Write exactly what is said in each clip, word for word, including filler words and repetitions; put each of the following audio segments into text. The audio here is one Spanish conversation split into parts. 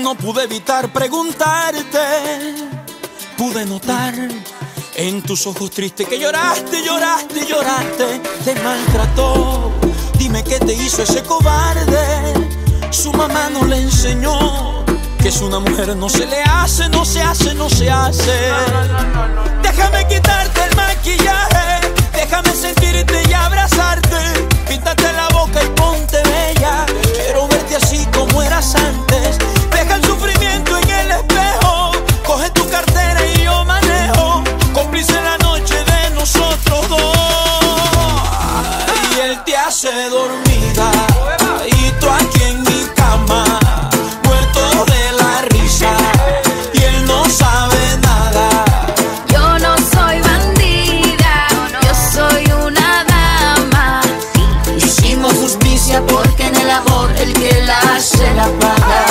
no pude evitar preguntarte. Pude notar en tus ojos tristes que lloraste, lloraste, lloraste. Te maltrató, dime qué te hizo ese cobarde. Su mamá no le enseñó que es una mujer, no se le hace, no se hace, no se hace. Déjame quitarte el maquillaje, déjame sentirte y abrazarte. Píntate la boca y ponte bella, quiero verte así como eras antes. Deja el sufrimiento en el espejo, coge tu cartera y yo manejo. Cómplice la noche de nosotros dos. Y él te hace dormida y tú aquí en mi cama, muerto de la risa, y él no sabe nada. Yo no soy bandida, yo soy una dama. Hicimos justicia porque en el amor el que la hace la paga.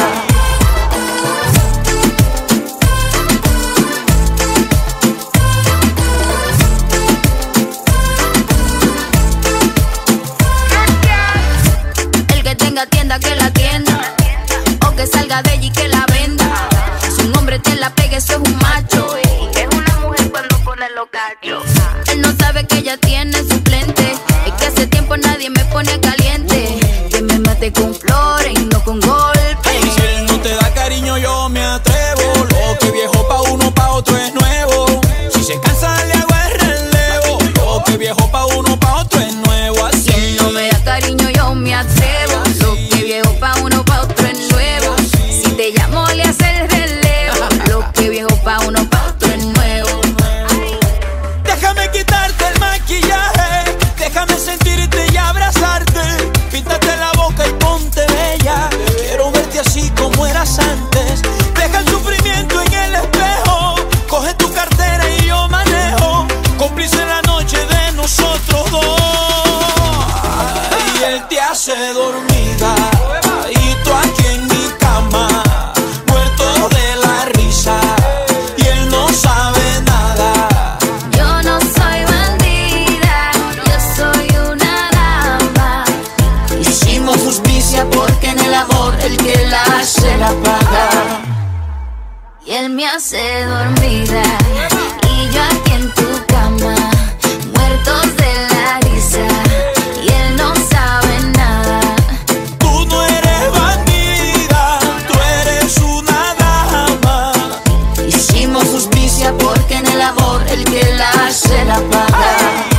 El que tenga tienda que la tienda, o que salga de allí que la venda. Si un hombre te la pega, eso es un macho, y es una mujer cuando pone los cachos. Él no sabe que ella tiene suplente, es que hace tiempo nadie me pone caliente. Que me mate con flores y no con golpes. Si él no te da cariño yo me atrevo, lo que viejo pa' uno pa' otro es nuevo. Si se cansa le hago el relevo, lo que viejo pa' uno pa' otro es nuevo. Así Si él no me da cariño yo me atrevo, lo que viejo pa' uno pa' otro es nuevo. Si te llamo le hace el relevo, lo que viejo pa' uno pa' otro es nuevo. déjame quitarte el maquillaje, déjame sentirte y abrazarte. Píntate la boca y ponte bella, quiero verte así como eras antes. Deja el sufrimiento en el espejo, coge tu cartera y yo manejo. Cómplice la noche de nosotros dos. Y él te hace dormida y tú aquí en mi cama, muerto de la risa, y él no sabe nada. Yo no soy bandida, yo soy una dama. Hicimos justicia porque en el amor el que la hace la paga. Y él me hace dormida, y yo aquí en tu cama, muertos de la risa, y él no sabe nada. Tú no eres bandida, tú eres una dama. Hicimos justicia porque en el amor el que la hace la paga.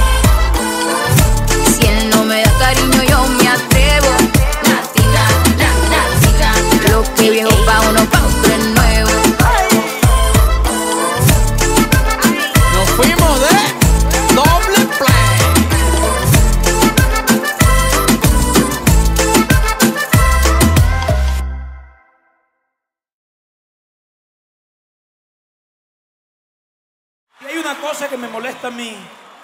Si él no me da cariño yo me atrevo. Nati, na, na, nati, na. Lo que viejo pa' uno pa' otro es nuevo. Nos fuimos de doble play. Y hay una cosa que me molesta a mí,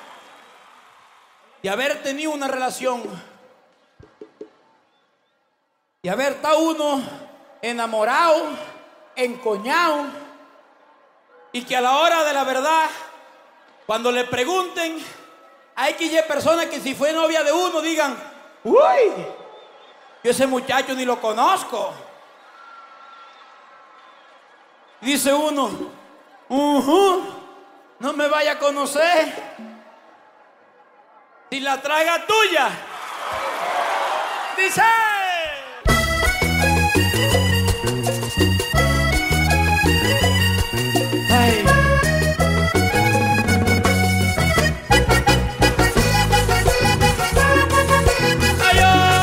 de haber tenido una relación y haber estado uno enamorado, encoñado, y que a la hora de la verdad, cuando le pregunten, hay que ir personas que si fue novia de uno digan: uy, yo ese muchacho ni lo conozco. Dice uno: uh-huh, no me vaya a conocer si la traga tuya. Dice: ay. Ay,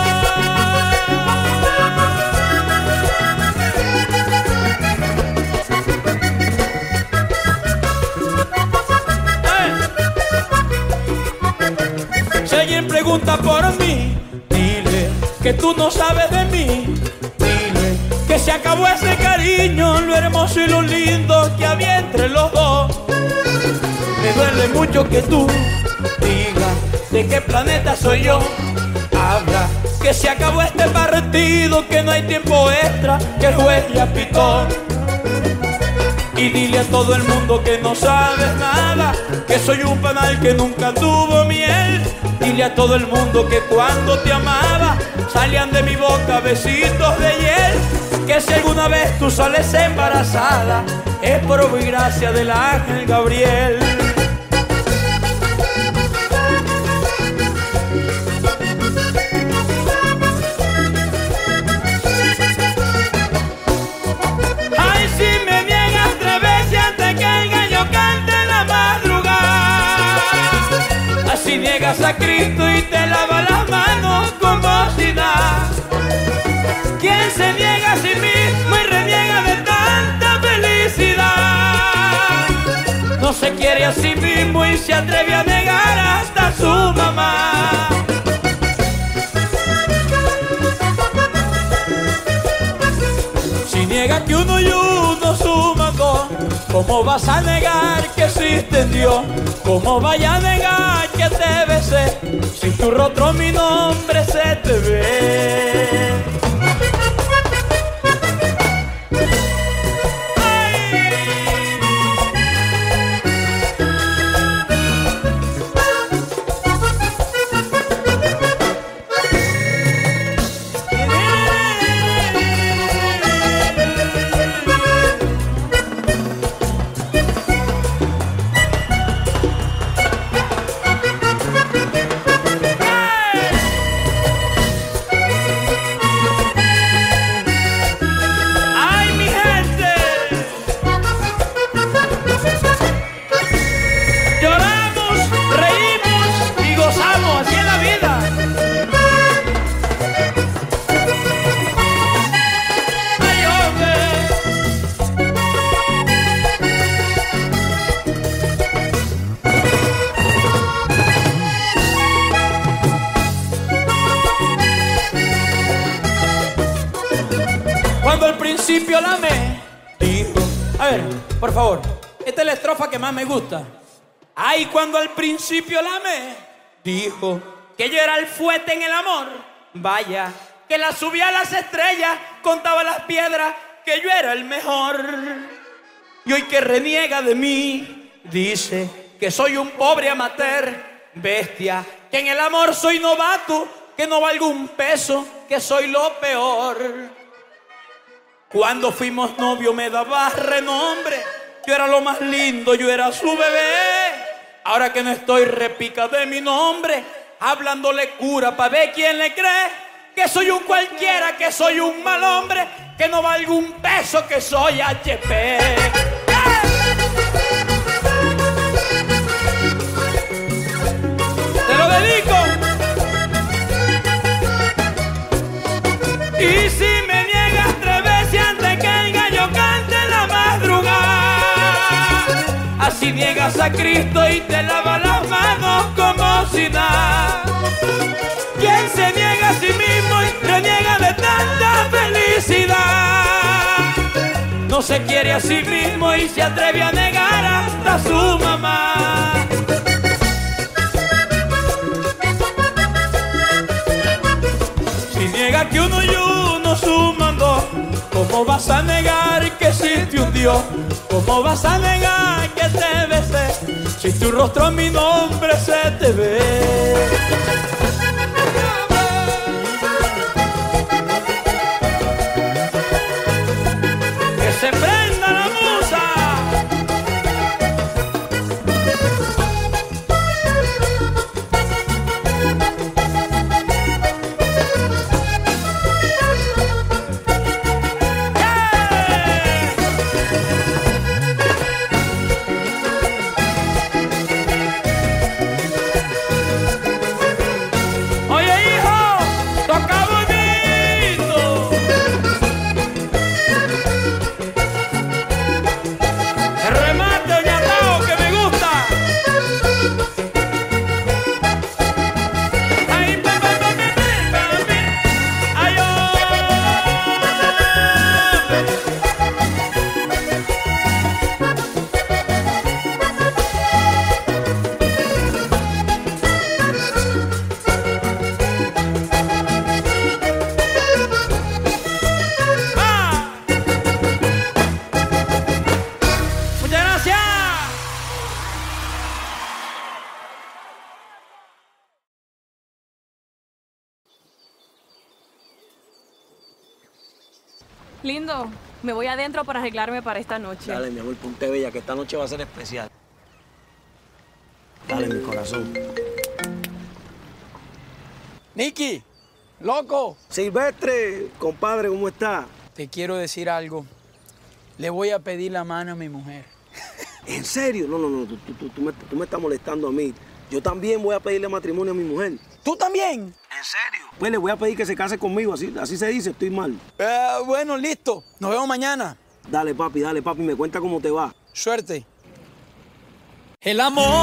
ay. Si alguien pregunta por mí, dile que tú no sabes de mí. Dile que se acabó ese cariño, lo hermoso y lo lindo que había entre los dos. Me duele mucho que tú digas de qué planeta soy yo. Habla que se acabó este partido, que no hay tiempo extra, que el juez ya pitó. Y dile a todo el mundo que no sabes nada, que soy un panal que nunca tuvo miel. Dile a todo el mundo que cuando te amaba salían de mi boca besitos de hiel. que si alguna vez tú sales embarazada, es por obra y gracia del ángel Gabriel. Ay, si me niegas tres veces antes que el gallo cante en la madrugada, así niegas a Cristo y te lava las manos como si nada. ¿Quién se niega a sí mismo y reniega de tanta felicidad? No se quiere a sí mismo y se atreve a negar hasta a su mamá. Si niega que uno y uno suman dos, ¿cómo vas a negar que existe Dios? ¿Cómo vaya a negar que te besé si en tu rostro mi nombre se te ve? Cuando al principio la amé, dijo, a ver, por favor, esta es la estrofa que más me gusta. Ay, cuando al principio la amé, dijo que yo era el fuerte en el amor. Vaya, que la subía a las estrellas, contaba las piedras, que yo era el mejor. Y hoy que reniega de mí, dice que soy un pobre amateur, bestia, que en el amor soy novato, que no valgo un peso, que soy lo peor. Cuando fuimos novios me daba renombre, yo era lo más lindo, yo era su bebé. Ahora que no estoy repica de mi nombre, hablándole cura pa' ver quién le cree. Que soy un cualquiera, que soy un mal hombre, que no valgo un peso, que soy H P. Te lo dedico. Y si me niegas tres veces antes que el gallo cante en la madrugada, así niegas a Cristo y te lava las manos como si nada. ¿Quién se niega a sí mismo y reniega de tanta felicidad? No se quiere a sí mismo y se atreve a negar hasta a su mamá. Si niega que uno y uno suman dos, ¿cómo vas a negar que existe un Dios? ¿Cómo vas a negar que te besé si tu rostro en mi nombre se te ve? Que se prenda la musa. Lindo, me voy adentro para arreglarme para esta noche. Dale, mi amor, ponte bella, que esta noche va a ser especial. Dale, mi corazón. Nicky, loco. Silvestre, compadre, ¿cómo está? Te quiero decir algo. Le voy a pedir la mano a mi mujer. ¿En serio? No, no, no, tú, tú, tú, me, tú me estás molestando a mí. Yo también voy a pedirle matrimonio a mi mujer. ¿Tú también? ¿En serio? Pues le voy a pedir que se case conmigo, así, así se dice, estoy mal. Eh, bueno, listo. Nos vemos mañana. Dale, papi, dale, papi, me cuenta cómo te va. Suerte. El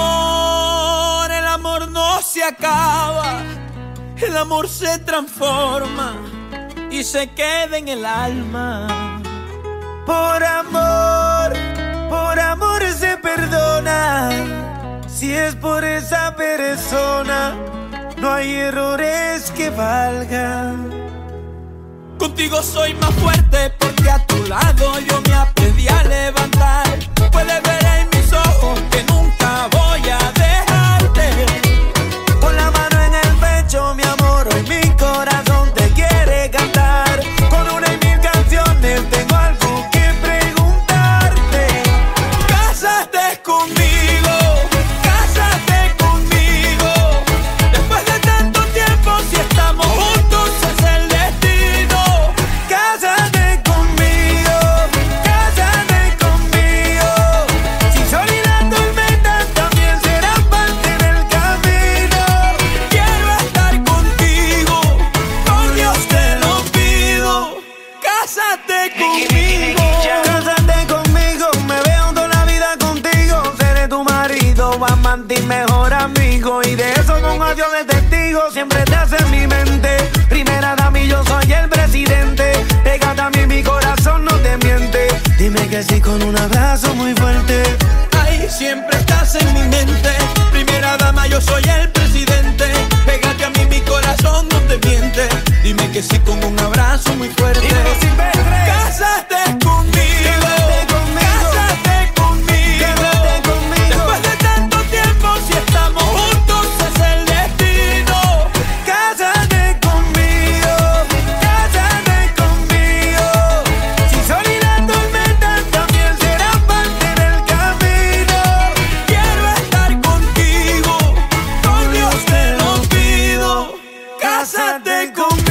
amor, el amor no se acaba. El amor se transforma y se queda en el alma. Por amor, por amor se perdona. Si es por esa persona, no hay errores que valgan. Contigo soy más fuerte porque a tu lado yo me aprendí a levantar. Puedes ver en mis ojos que nunca voy a dejarte. Con la mano en el pecho, mi amor, hoy mi corazón te quiere cantar. Con una y mil canciones tengo algo que preguntarte. Cásate conmigo, cásate conmigo. Después de tanto tiempo, si estamos juntos es el destino. Cásate conmigo, cásate conmigo. Si sol y la tormenta también serán parte del camino. Quiero estar contigo, con Dios te lo pido. Cásate conmigo. Cásate conmigo, me veo toda la vida contigo. Seré tu marido, amante y mejor amigo. Y de eso con adiós de testigo, siempre te hace en mi mente. Primera dama y yo soy el presidente. Pégate a mí, mi corazón no te miente. Dime que sí con un abrazo muy fuerte. Ay, siempre estás en mi mente. Primera dama, yo soy el presidente. Pégate a mí, mi corazón no te miente. Dime que sí con un abrazo muy fuerte. Cásate conmigo, cásate conmigo. Después de tanto tiempo, si estamos juntos es el destino. Cásate conmigo, cásate conmigo. Si sol y la tormenta también serán parte del camino. Quiero estar contigo, con Dios te lo pido. Cásate conmigo.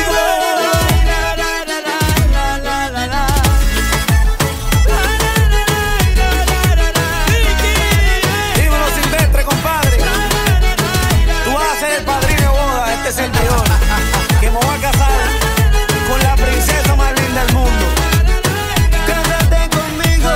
Dímelo, Silvestre, compadre. Tú vas a ser el padrino de boda, este servidor, que me voy a casar con la princesa más linda del mundo. Cásate conmigo.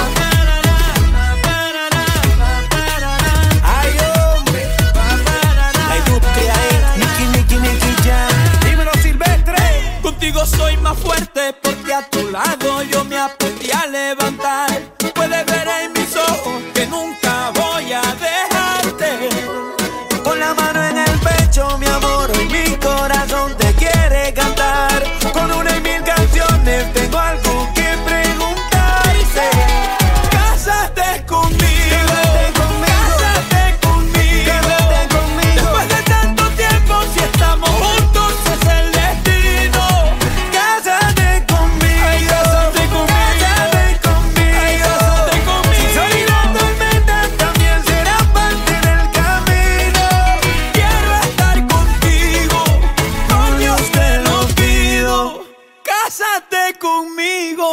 Ay, hombre. La industria es Nicky, Nicky, Nicky Jam. Dímelo, Silvestre. Contigo soy más fuerte porque a tu lado yo me aprendí a levantar. Puedes ver en mis ojos que nunca voy a dejarte. Con la mano en el pecho, mi amor, hoy mi corazón te quiere cantar. Con una y mil canciones tengo algo que preguntarte. Cásate conmigo, cásate conmigo. Después de tanto tiempo, si estamos juntos es el destino. Cásate conmigo, cásate conmigo, cásate conmigo. Si sol y la tormenta también serán parte del camino. Quiero estar contigo, con Dios te lo pido. Cásate conmigo.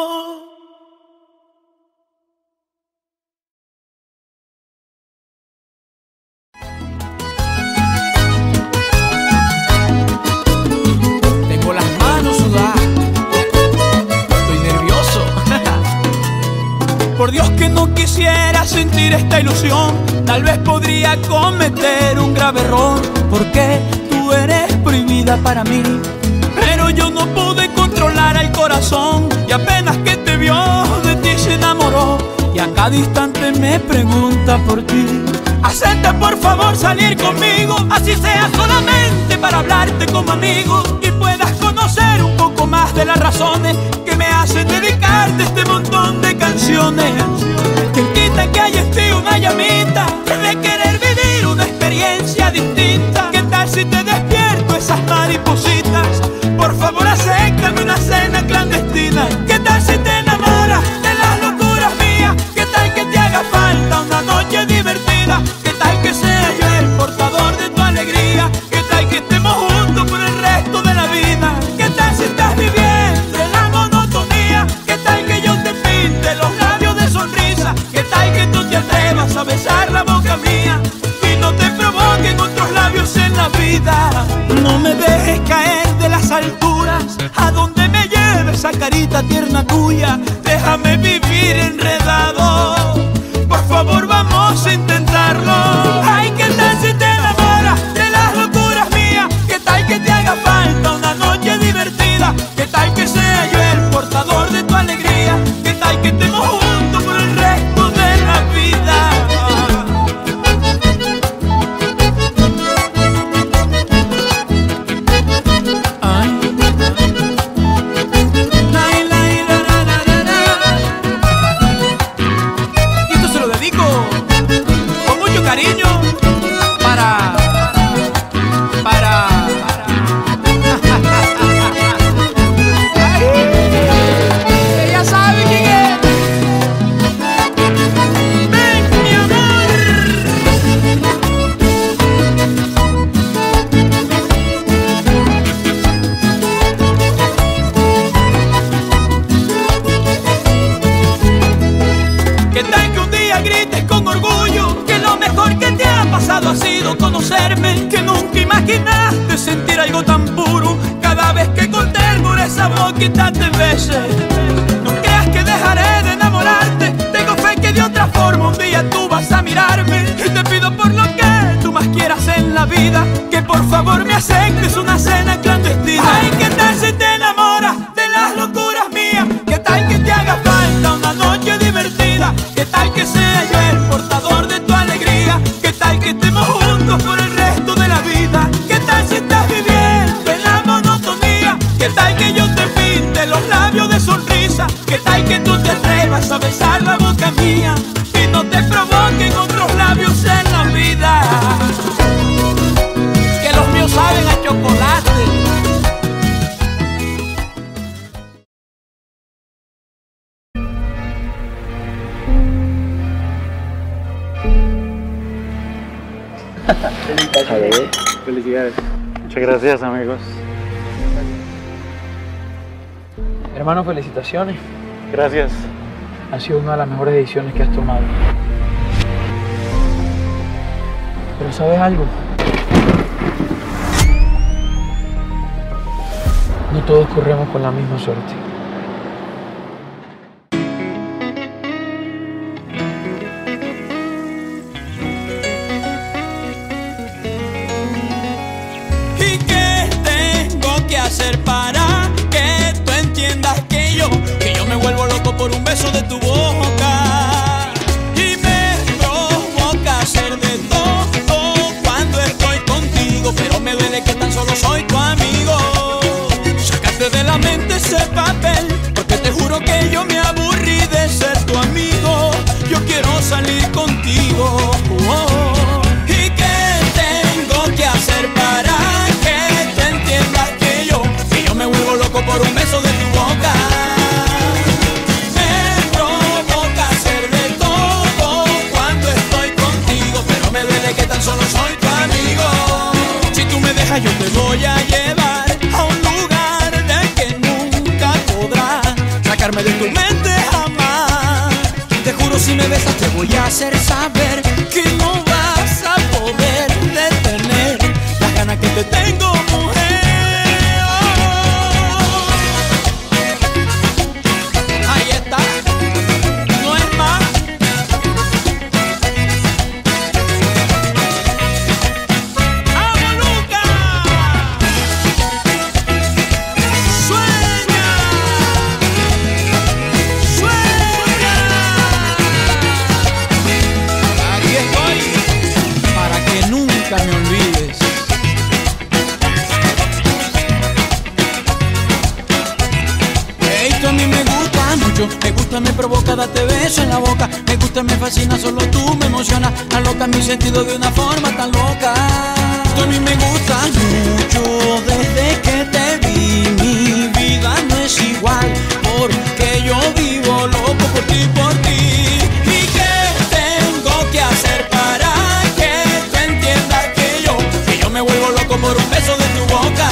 Tengo las manos sudadas, estoy nervioso. Por Dios que no quisiera sentir esta ilusión. Tal vez podría cometer un grave error, porque tú eres prohibida para mí. Pero yo no pude controlar el corazón, y apenas que te vio de ti se enamoró. Y a cada instante me pregunta por ti. Acepta por favor salir conmigo, así sea solamente para hablarte como amigo, y puedas conocer un poco más de las razones que me hacen dedicarte este montón de canciones. Quien quita que hay en ti una llamita de querer vivir una experiencia distinta. ¿Qué tal si te despierto esas maripositas? Por favor acéptame una cena clandestina. mirada tierna tuya, déjame vivir enredado. Por favor, vamos a intentarlo. Ay, ¿qué tal si te enamoras de las locuras mías? ¿Qué tal que te haga falta una noche divertida? ¿Qué tal que sea yo el portador de tu alegría? ¿Qué tal que estemos juntos por el resto de la vida? Ay. Lai, lai, la, la, la, la, la. Y esto se lo dedico con mucho cariño para... para... ella sabe quién es. Ven, mi amor. ¿Qué tal que un día grites con orgullo que lo mejor que te ha pasado ha sido conocerme? Que nunca imaginaste sentir algo tan puro cada vez que con ternura esa boquita te bese. No creas que dejaré de enamorarte, tengo fe que de otra forma un día tú vas a mirarme. Y te pido por lo que tú más quieras en la vida, que por favor me aceptes una cena clandestina. Ay, ¿qué tal si te enamoras de las locuras mías? ¿Qué tal que te haga falta una noche divertida? ¿Qué tal que sea yo el portador de tu alegría? ¿Qué tal que estemos juntos por el resto de la vida? ¿Qué tal si estás viviendo en la monotonía? ¿Qué tal que yo te pinte los labios de sonrisa? ¿Qué tal que tú te atrevas a besar la boca mía y no te provoquen otros labios en la vida? Que los míos saben a chocolate. Felicidades. Muchas gracias, amigos. Hermano, felicitaciones. Gracias. Ha sido una de las mejores decisiones que has tomado. Pero ¿sabes algo? No todos corremos con la misma suerte. ¿Y qué tengo que hacer para que tú entiendas que yo, que yo me vuelvo loco por un beso de tu boca? Y me provoca hacer de todo cuando estoy contigo, pero me duele que tan solo soy tu amigo. Sácate de la mente ese papel, porque te juro que yo me aburrí de ser tu amigo. Yo quiero salir contigo. Oh. ¿Y qué tengo que hacer para que tú entiendas que yo, que yo me vuelvo loco por un beso de tu boca? Me provoca hacer de todo cuando estoy contigo, pero me duele que tan solo soy tu amigo. Si tú me dejas yo te voy a llevar a un lugar del que nunca podrás sacarme de tu mente jamás. Te juro, si me besas te voy a hacer saber que no vas a poder detener las ganas que te tengo, mujer. Oh. Ahí está, no es más. ¡Vamos, Lucas! ¡Sueña! ¡Sueña! Aquí estoy para que nunca me olvides. Esto a mí me gusta mucho, me gusta, me provoca darte beso en la boca. Me gusta, me fascina, solo tú me emocionas. Aloca mi sentido de una forma tan loca. Esto a mí me gusta mucho, desde que te vi mi vida no es igual, porque yo vivo loco por ti, por ti. ¿Y qué tengo que hacer para que tú entiendas que yo, que yo me vuelvo loco por un beso de tu boca?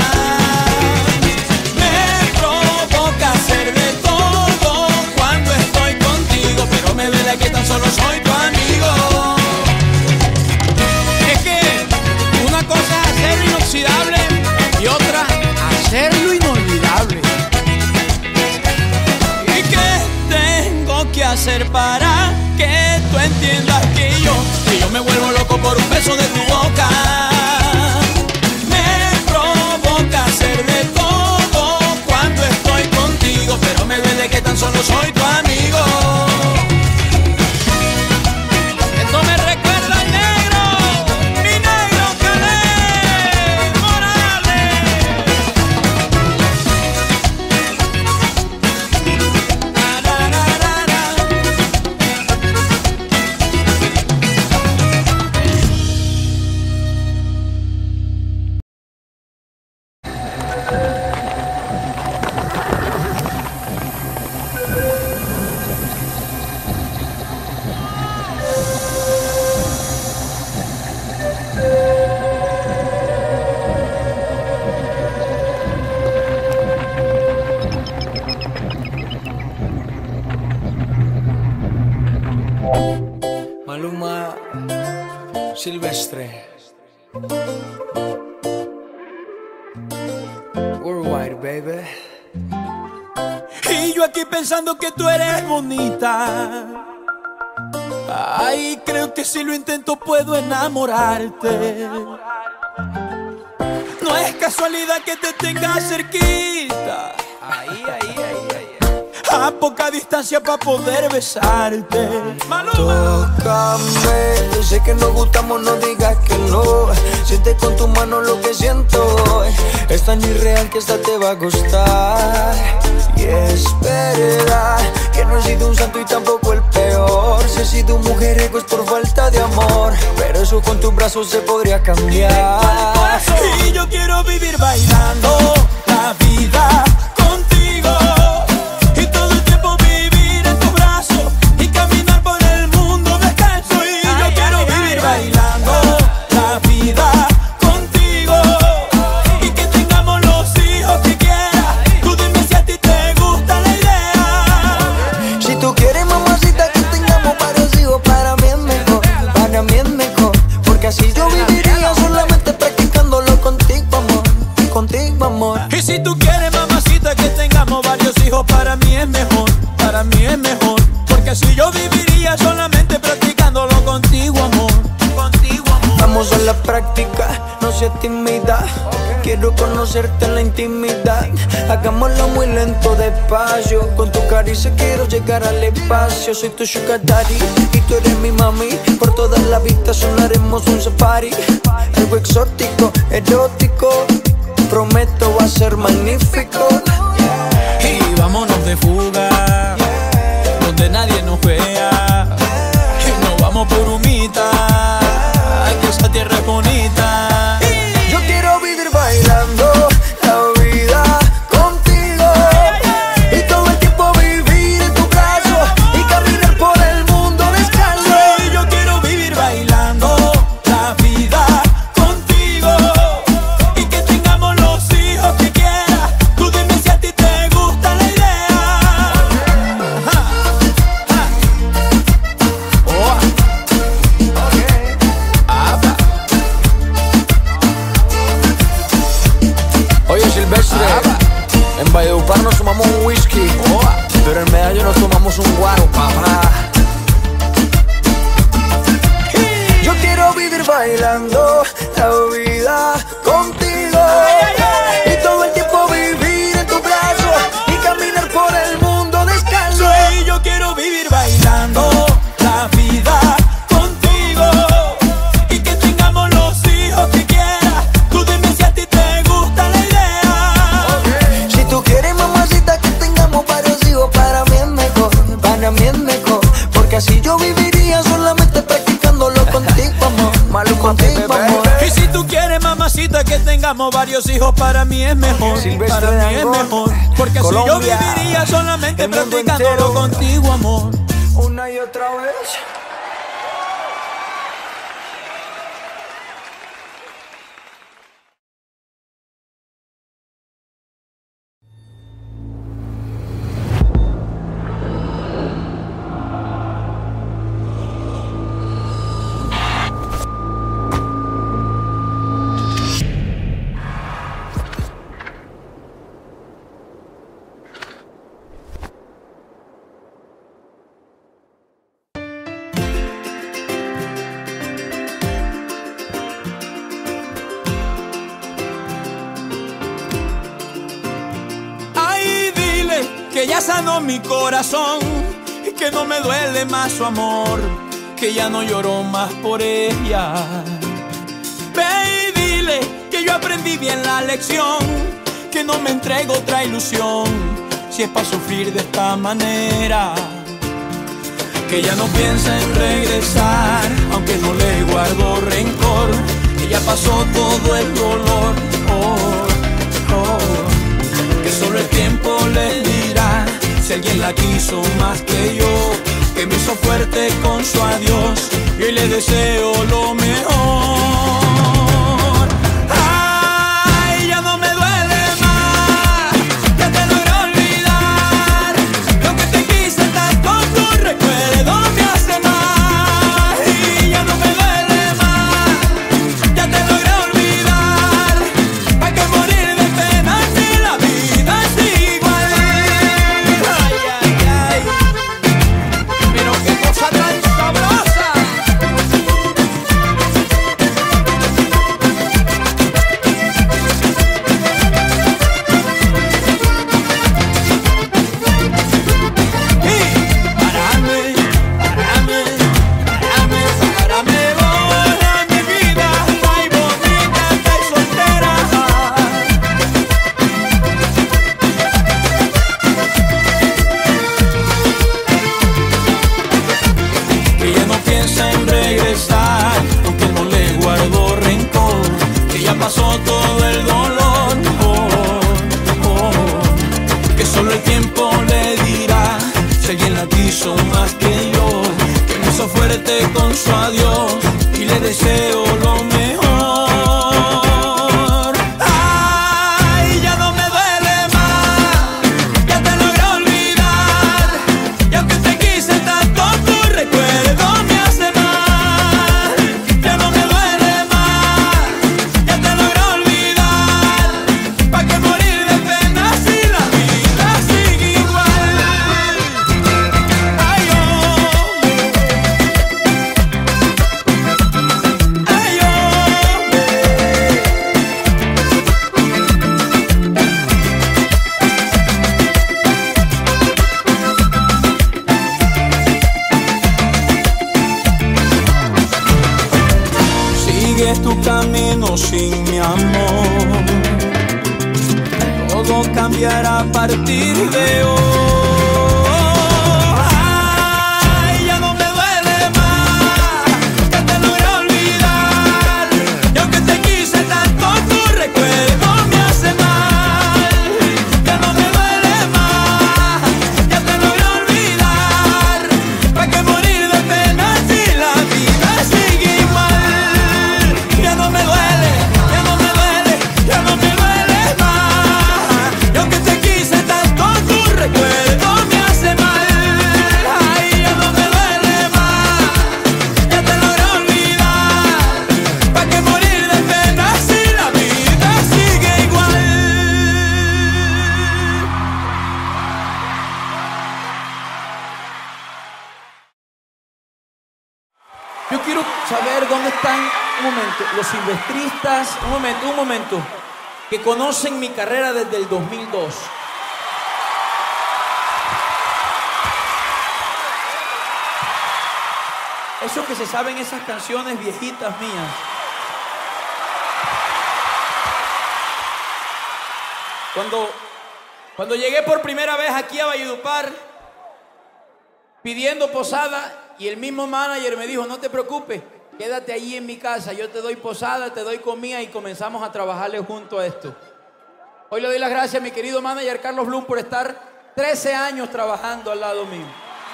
Me provoca hacer de todo cuando estoy contigo, pero me duele que tan solo soy tu amigo. Es que una cosa es hacerlo inoxidable y otra hacerlo inolvidable. hacer para que tú entiendas que yo, que yo me vuelvo loco por un beso de tu boca? Me provoca hacer de todo cuando estoy contigo, pero me duele que tan solo soy tu amigo. Esto me recuerda al negro, mi negro Caleb Morales. Na, na, na, na, na. Maluma Silvestre. Worldwide, baby. Y yo aquí pensando que tú eres bonita. Ay, creo que si lo intento puedo enamorarte. No es casualidad que te tenga cerquita. Ahí, ahí, ahí, ahí. A poca distancia para poder besarte. Maluma. Tócame, sé que nos gustamos, no digas que no. Siente con tu mano lo que siento. Es tan irreal que esta te va a gustar. Y es verdad que no he sido un santo y tampoco el peor. Si he sido un mujeriego es por falta de amor, pero eso con tus brazos se podría cambiar. Y yo quiero vivir bailando la vida contigo. Y todo el tiempo vivir en tus brazos y caminar por el mundo descalzo. Y yo quiero vivir bailando la vida contigo. Y que tengamos los hijos que quieras. Tú dime si a ti te gusta la idea. Si tú quieres, mamacita, que tengamos varios hijos, para mí es mejor, para mí es mejor. Porque así yo viviría solamente practicándolo contigo, amor, contigo, amor. Y si tú quieres, mamacita, que tengamos varios hijos, para mí es mejor, para mí es mejor. Porque así yo viviría solamente practicándolo contigo, amor, contigo, amor. Vamos a la práctica, no seas tímida. Quiero conocerte en la intimidad. Hagámoslo muy lento, despacio. Con tu caricia quiero llegar al espacio. Soy tu sugar daddy y tú eres mi mami. Por toda la vista sonaremos un safari. Algo exótico, erótico. Prometo va a ser magnífico. Y vámonos de fuga, donde nadie nos vea. Y nos vamos por humita, ay, que esa tierra es bonita. Yo quiero vivir bailando la vida contigo. Y todo el tiempo vivir en tu brazo y caminar por el mundo descalzo. Y yo quiero vivir bailando la vida contigo. Y que tengamos los hijos que quieras. Tú dime si a ti te gusta la idea. Ajá. Ah. Oh. Apa. Oye, Silvestre, en Valledupar nos tomamos un whisky, pero en Medallo nos tomamos un guaro, papá. Yo quiero vivir bailando la vida contigo. Y todo el tiempo vivir en tu brazo y caminar por el mundo descalzo. Y yo quiero vivir bailando la vida contigo. Y que tengamos los hijos que quieras. Tú dime si a ti te gusta la idea. Si tú quieres, mamacita, que tengamos varios hijos, para mí es mejor, para mí es mejor. Porque así yo viviría solamente practicándolo contigo, amor. Malo contigo, amor. Y si tú quieres, mamacita, que tengamos varios hijos, para mí es mejor, Silvestre para mí es Dangond, mejor. Porque así yo Colombia, viviría solamente el mundo practicándolo entero. contigo, amor. Una y otra vez. ya sanó mi corazón, que no me duele más su amor, que ya no lloro más por ella. Ve y dile que yo aprendí bien la lección, que no me entrego otra ilusión, si es para sufrir de esta manera. Que ya no piensa en regresar, aunque no le guardo rencor, que ya pasó todo el dolor. Oh, oh. Que solo el tiempo le dirá si alguien la quiso más que yo, que me hizo fuerte con su adiós y hoy le deseo lo mejor. Ay, ya no me duele más, ya te logré olvidar, lo que te quise tanto tu recuerdo me hace mal. Y ya no me duele más, ya te logré olvidar, hay que morir de pena si la vida es igual. Ay, ay, ay, pero qué cosa tan sabrosa. Pasó todo el dolor, oh, oh. Que solo el tiempo le dirá si alguien la quiso más que yo, que me hizo fuerte con su adiós y le deseo lo mejor. Ay, ya no me duele más, ya te logré olvidar, y aunque te quise tanto tu recuerdo me hace mal. Ya no me duele más, ya te logré olvidar, pa' que morir de pena si la vida sigue igual. Ay, oh, ay, oh. Sigues tu camino sin mi amor, todo cambiará a partir de hoy. Ay, ya no me duele más, ya te logré olvidar, y aunque te quise tanto tu recuerdo me hace mal. Ya no me duele más, ya te logré olvidar, pa' que morir de pena si la vida sigue igual. Ya no me duele, ya no me duele, ya no me duele más, y aunque te quise tanto tu recuerdo me hace mal. Ay, ya no me duele más, ya te logré olvidar, pa' que morir de pena si la vida sigue igual. Yo quiero saber dónde están, un momento, los silvestristas, un momento, un momento, que conocen mi carrera desde el dos mil dos. Esos que se saben esas canciones viejitas mías. Cuando, cuando llegué por primera vez aquí a Valledupar, pidiendo posada, y el mismo manager me dijo, no te preocupes, quédate allí en mi casa, yo te doy posada, te doy comida, y comenzamos a trabajarle junto a esto. Hoy le doy las gracias a mi querido manager Carlos Blum por estar trece años trabajando al lado mío.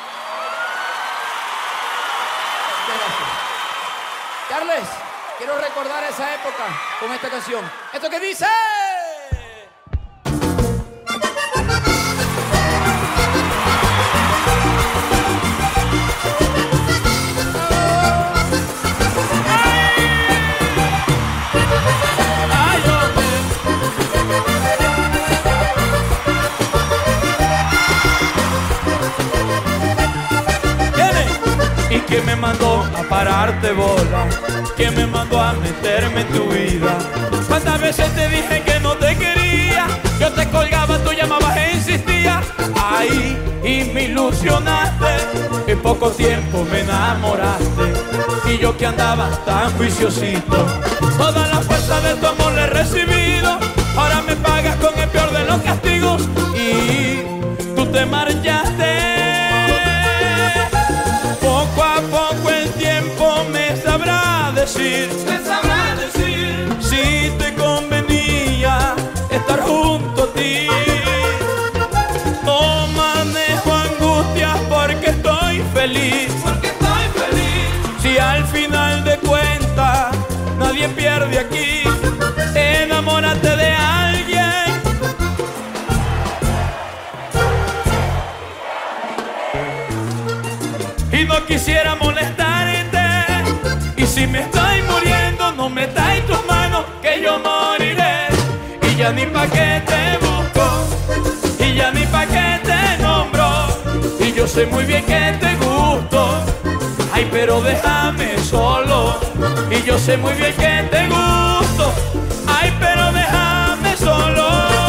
Gracias. Carles, quiero recordar esa época con esta canción. ¿Esto qué dice? ¿Y quién me mandó a pararte bola? ¿Quién me mandó a meterme en tu vida? ¿Cuántas veces te dije que no te quería? existía. Yo te colgaba, tú llamabas e insistías. Ahí y me ilusionaste. En poco tiempo me enamoraste. Y yo que andaba tan juiciosito, toda la fuerza de tu amor le he recibido. Ahora me pagas con el peor de los castigos. Y tú te marchaste. Poco a poco el tiempo me sabrá decir, me sabrá decir si te convenía estar junto a ti. No manejo angustias porque estoy feliz, porque estoy feliz. Si al final de cuentas nadie pierde aquí, enamórate de alguien. Y no quisiera molestarte. Y si me estoy muriendo, no metas en tus manos que yo moriré. Y ya ni pa' qué te busco, y ya ni pa' qué te nombro. Y yo sé muy bien que te gusto, ay, pero déjame solo. Y yo sé muy bien que te gusto, ay, pero déjame solo.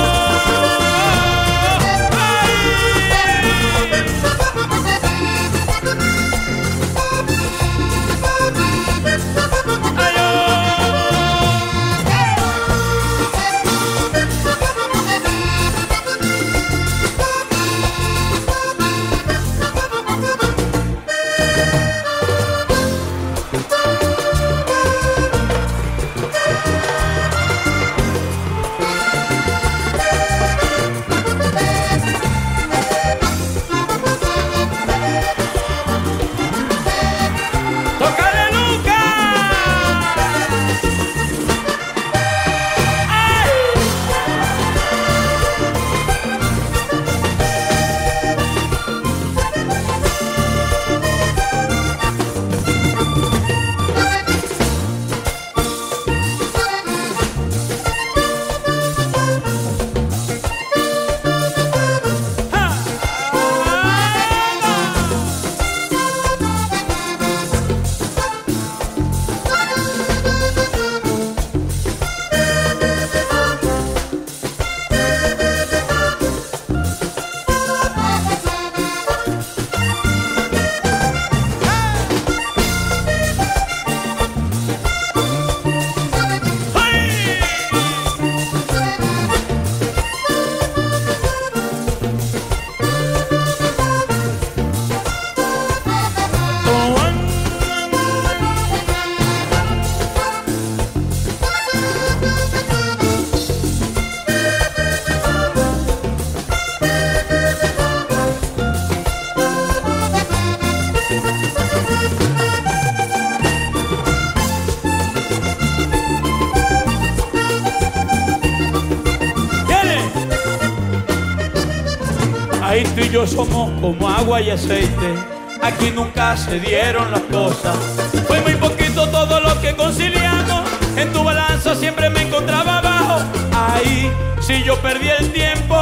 Ahí tú y yo somos como agua y aceite. Aquí nunca se dieron las cosas. Fue muy poquito todo lo que conciliamos. En tu balanza siempre me encontraba abajo. Ahí si yo perdí el tiempo.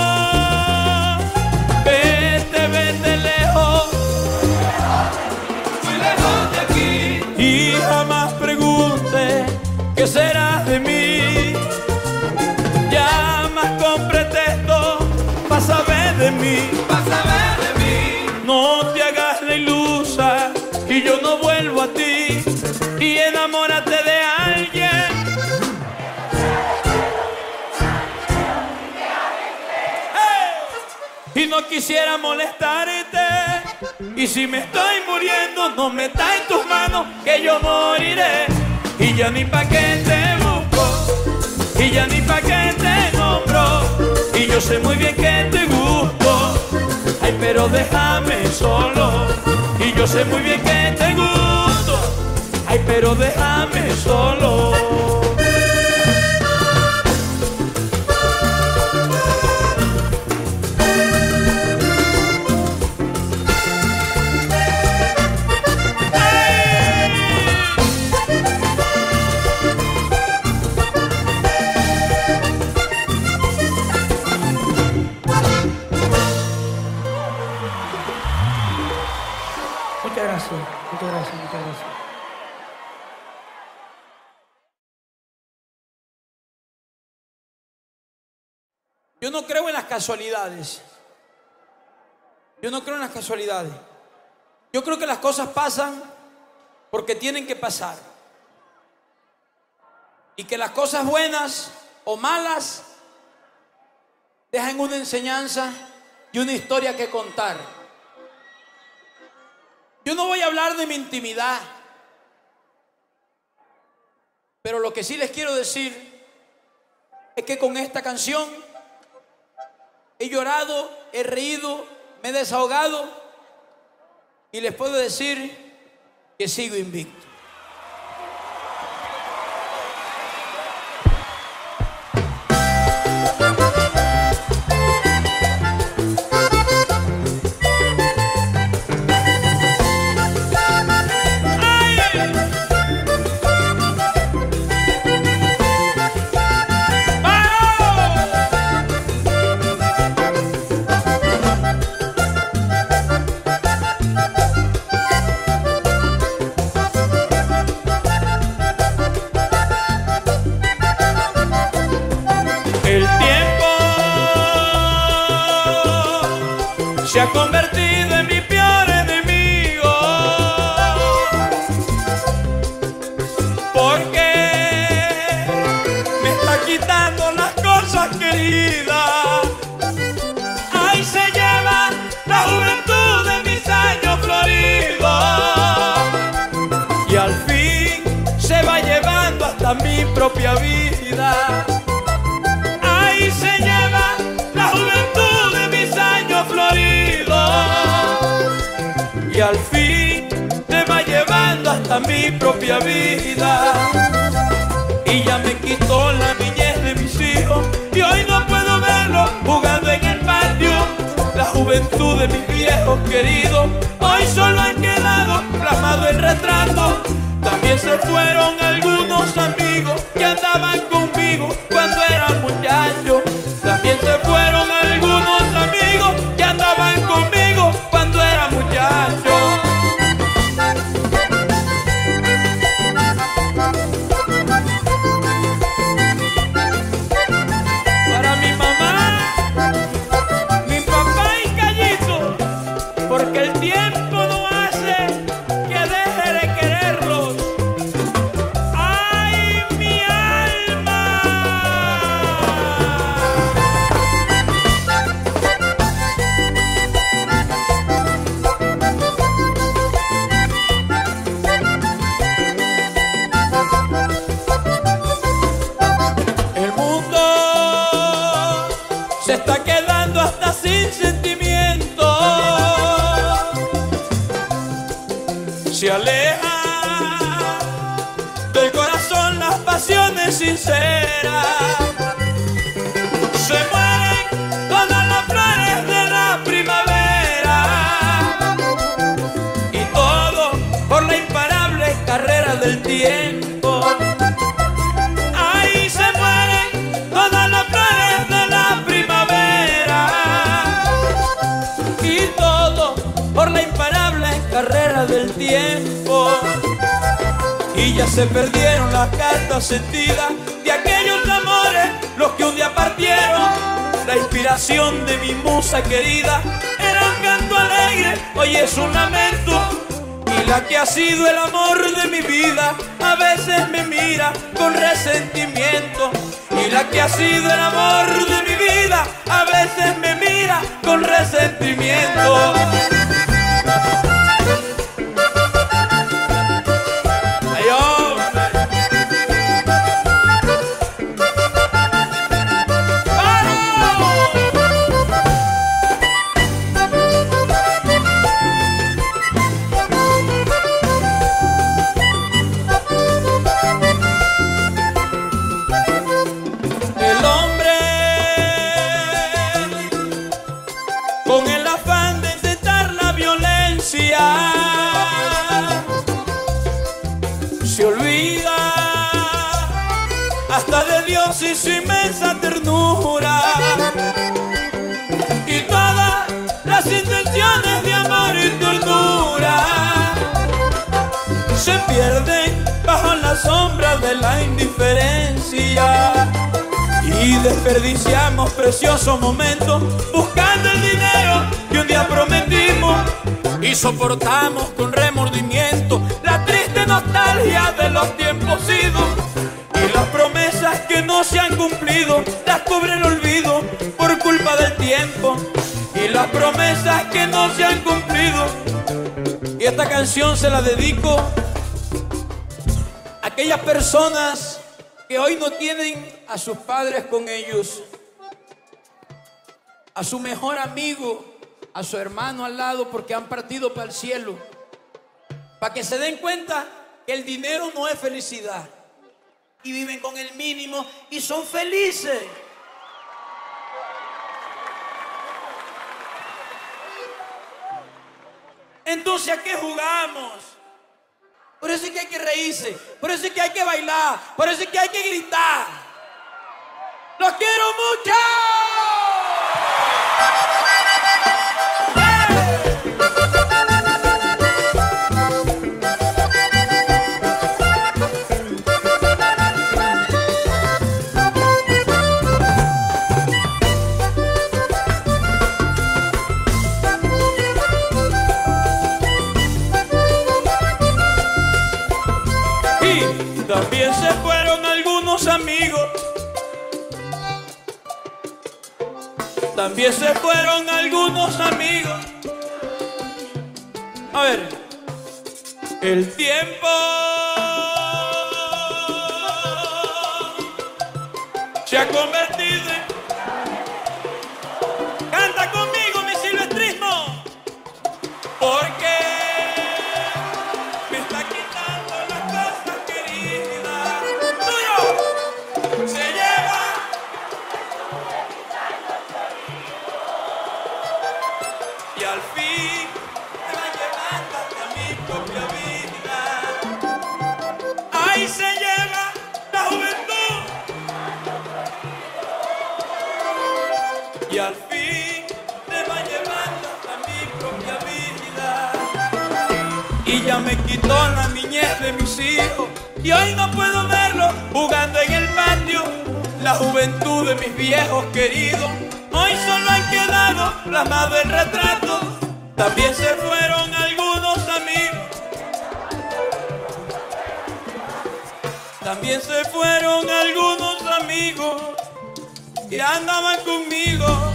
Vete, vete lejos, muy lejos de aquí. Y jamás pregunte qué será de mí. Llamas con pretexto pa' saber de mí, pa' saber de mí. No te hagas la ilusa y yo no vuelvo a ti. Y enamórate de alguien. Hey. Y no quisiera molestarte. Y si me estoy muriendo, no metas en tus manos que yo moriré. Y ya ni pa' qué te busco, y ya ni pa' qué te nombro. Y yo sé muy bien que te gusto, ay, pero déjame solo. Y yo sé muy bien que te gusto, ay, pero déjame solo. Muchas gracias, muchas gracias, muchas gracias. Yo no creo en las casualidades. Yo no creo en las casualidades. Yo creo que las cosas pasan porque tienen que pasar. Y que las cosas buenas o malas dejan una enseñanza y una historia que contar. Yo no voy a hablar de mi intimidad, pero lo que sí les quiero decir es que con esta canción he llorado, he reído, me he desahogado y les puedo decir que sigo invicto. Se ha convertido en mi peor enemigo, porque me está quitando las cosas queridas. Ahí se lleva la juventud de mis años floridos y al fin se va llevando hasta mi propia vida. Ahí se lleva la juventud de mis años floridos y al fin te va llevando hasta mi propia vida. Y ya me quitó la niñez de mis hijos y hoy no puedo verlos jugando en el patio. La juventud de mis viejos queridos hoy solo han quedado plasmado en retrato. También se fueron algunos amigos que andaban conmigo cuando era muchacho. También se fueron algunos amigos que andaban conmigo cuando era muchacho. Para mi mamá, mi papá y Callito, porque el tiempo no hace que deje de quererlos. ¡Ay, mi alma! El mundo se está quedando hasta sin sentimiento. Se aleja del corazón las pasiones sinceras. Se mueren todas las flores de la primavera y todo por la imparable carrera del tiempo. Ahí se mueren todas las flores de la primavera y todo por la imparable carrera del tiempo. Y ya se perdieron las cartas sentidas de aquellos amores, los que un día partieron. La inspiración de mi musa querida era un canto alegre, hoy es un lamento. Y la que ha sido el amor de mi vida a veces me mira con resentimiento. Y la que ha sido el amor de mi vida a veces me mira con resentimiento. Ay, hombre. El hombre, con el afán de intentar la violencia, se olvida hasta de Dios y su inmensa ternura. Y todas las intenciones de amor y ternura se pierden bajo la sombra de la indiferencia. Y y desperdiciamos preciosos momentos buscando el dinero que un día prometimos, y soportamos con remordimiento la triste nostalgia de los tiempos idos, y las promesas que no se han cumplido las cubre el olvido por culpa del tiempo, y las promesas que no se han cumplido. Y esta canción se la dedico a aquellas personas que hoy no tienen a sus padres con ellos, a su mejor amigo, a su hermano al lado, porque han partido para el cielo, para que se den cuenta que el dinero no es felicidad, y viven con el mínimo y son felices. Entonces, ¿a qué jugamos? Por eso es que hay que reírse, por eso es que hay que bailar, por eso es que hay que gritar. ¡Los quiero mucho! También se fueron algunos amigos, también se fueron algunos amigos. A ver, el tiempo se ha convertido en... Canta conmigo mi silvestrismo, porque me está quitando las cosas queridas. Tuyo se lleva. Y al fin me va llevando hasta mi propia vida. Ahí se lleva la juventud. Y al fin me va llevando hasta mi propia vida. Y ya me quitó la niñez de mis hijos, y hoy no puedo verlos jugando en el patio. La juventud de mis viejos queridos, hoy solo han quedado plasmado en retratos. También se fueron algunos amigos, también se fueron algunos amigos que andaban conmigo.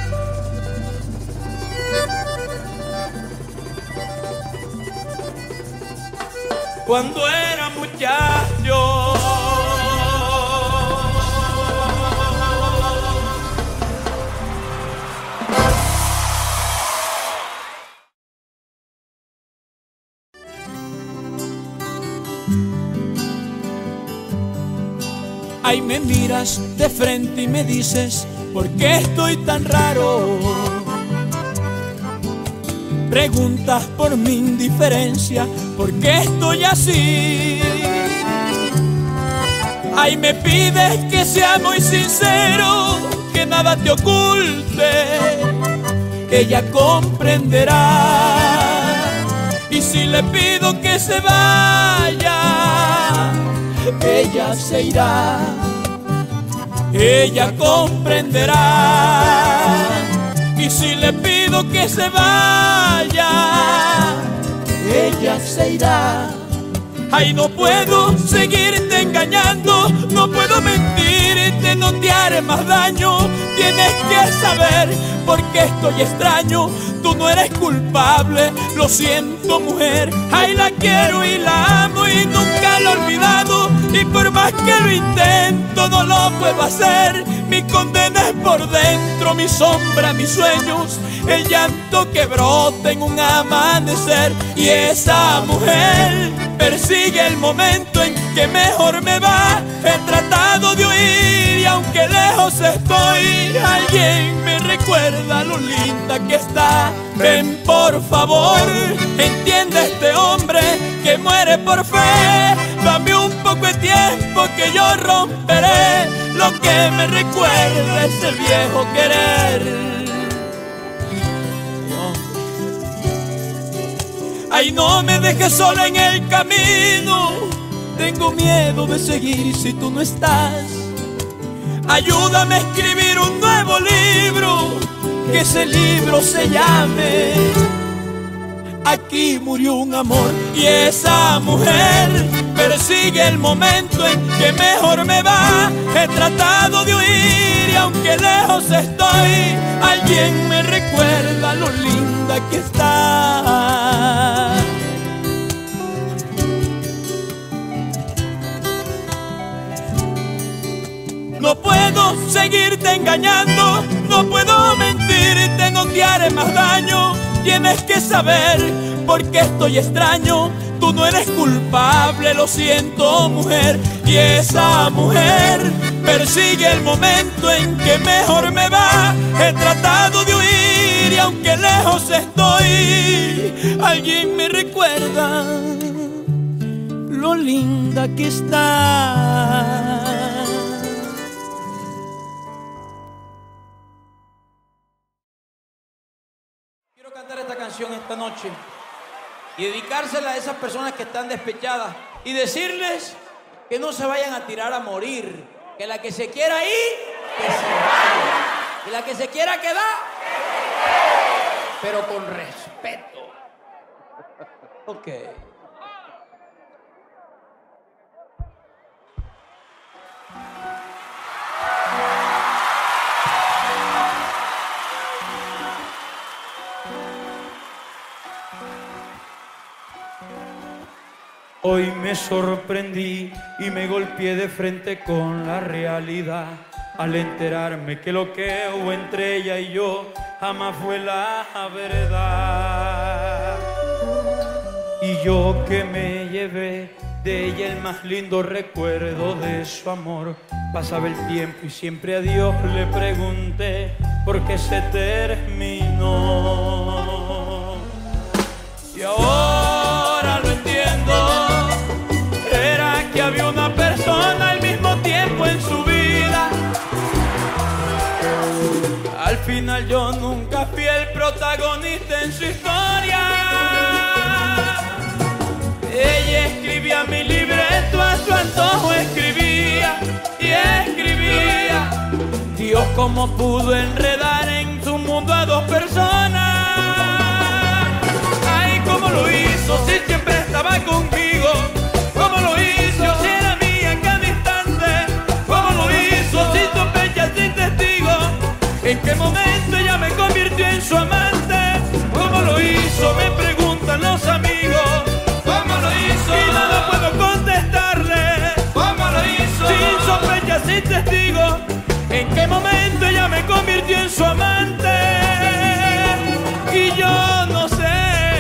Cuando era muchacho, ahí me miras de frente y me dices, ¿por qué estoy tan raro? Preguntas por mi indiferencia, ¿por qué estoy así? Ahí me pides que sea muy sincero, que nada te oculte, ella comprenderá. Y si le pido que se vaya, ella se irá, ella comprenderá. Y si le pido que se vaya, ella se irá. Ay, no puedo seguirte engañando, no puedo mentirte, no te haré más daño. Tienes que saber por qué estoy extraño. Tú no eres culpable, lo siento, mujer. Ay, la quiero y la amo y nunca la he olvidado. Y por más que lo intento, no lo puedo hacer. Mi condena es por dentro, mi sombra, mis sueños, el llanto que brota en un amanecer. Y esa mujer persigue el momento en que mejor me va. He tratado de huir y aunque lejos estoy, alguien me recuerda lo linda que está. Ven por favor, entiende este hombre que muere por fe. Dame un poco de tiempo que yo romperé lo que me recuerda ese viejo querer. Ay, no me dejes sola en el camino, tengo miedo de seguir si tú no estás. ayúdame a escribir un nuevo libro, que ese libro se llame Aquí murió un amor. Y esa mujer persigue el momento en que mejor me va. He tratado de huir y aunque lejos estoy, alguien me recuerda lo linda que está. No puedo seguirte engañando, no puedo mentir, tengo que haré más daño. Tienes que saber por qué estoy extraño. Tú no eres culpable, lo siento, mujer. Y esa mujer persigue el momento en que mejor me va. He tratado de huir y aunque lejos estoy, alguien me recuerda lo linda que está. Esta noche y dedicársela a esas personas que están despechadas y decirles que no se vayan a tirar a morir, que la que se quiera ir, que se vaya, y la que se quiera quedar, pero con respeto. Ok. Hoy me sorprendí y me golpeé de frente con la realidad al enterarme que lo que hubo entre ella y yo jamás fue la verdad. Y yo que me llevé de ella el más lindo recuerdo de su amor. Pasaba el tiempo y siempre a Dios le pregunté por qué se terminó. Y ahora lo entiendo. Había una persona al mismo tiempo en su vida. Al final yo nunca fui el protagonista en su historia. Ella escribía mi libreto, a su antojo escribía y escribía. Dios, cómo pudo enredar en su mundo a dos personas. Ay, cómo lo hizo, si siempre estaba conmigo. ¿Cómo lo hizo? Si era mía en cada instante. ¿Cómo lo hizo? Sin sospecha, sin testigo. ¿En qué momento ella me convirtió en su amante? ¿Cómo lo hizo? Me preguntan los amigos. ¿Cómo lo hizo? Y nada puedo contestarle. ¿Cómo lo hizo? Sin sospecha, sin testigo. ¿En qué momento ella me convirtió en su amante? Y yo no sé.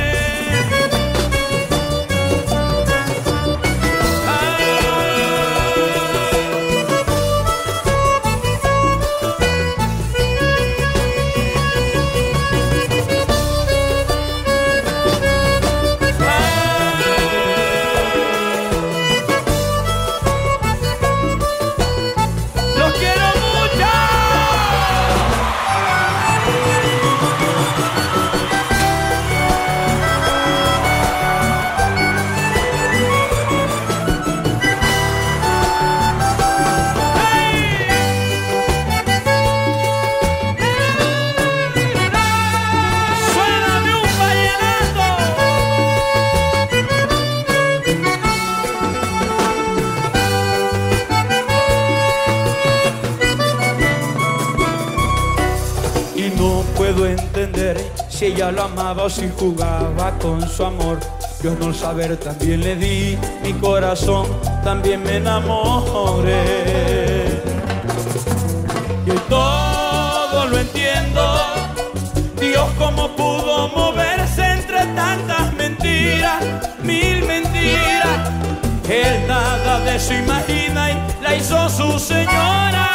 Si ella lo amaba o si jugaba con su amor. Yo no saber también le di mi corazón, también me enamoré. Y hoy todo lo entiendo. Dios, cómo pudo moverse entre tantas mentiras, mil mentiras. Él nada de eso imagina y la hizo su señora.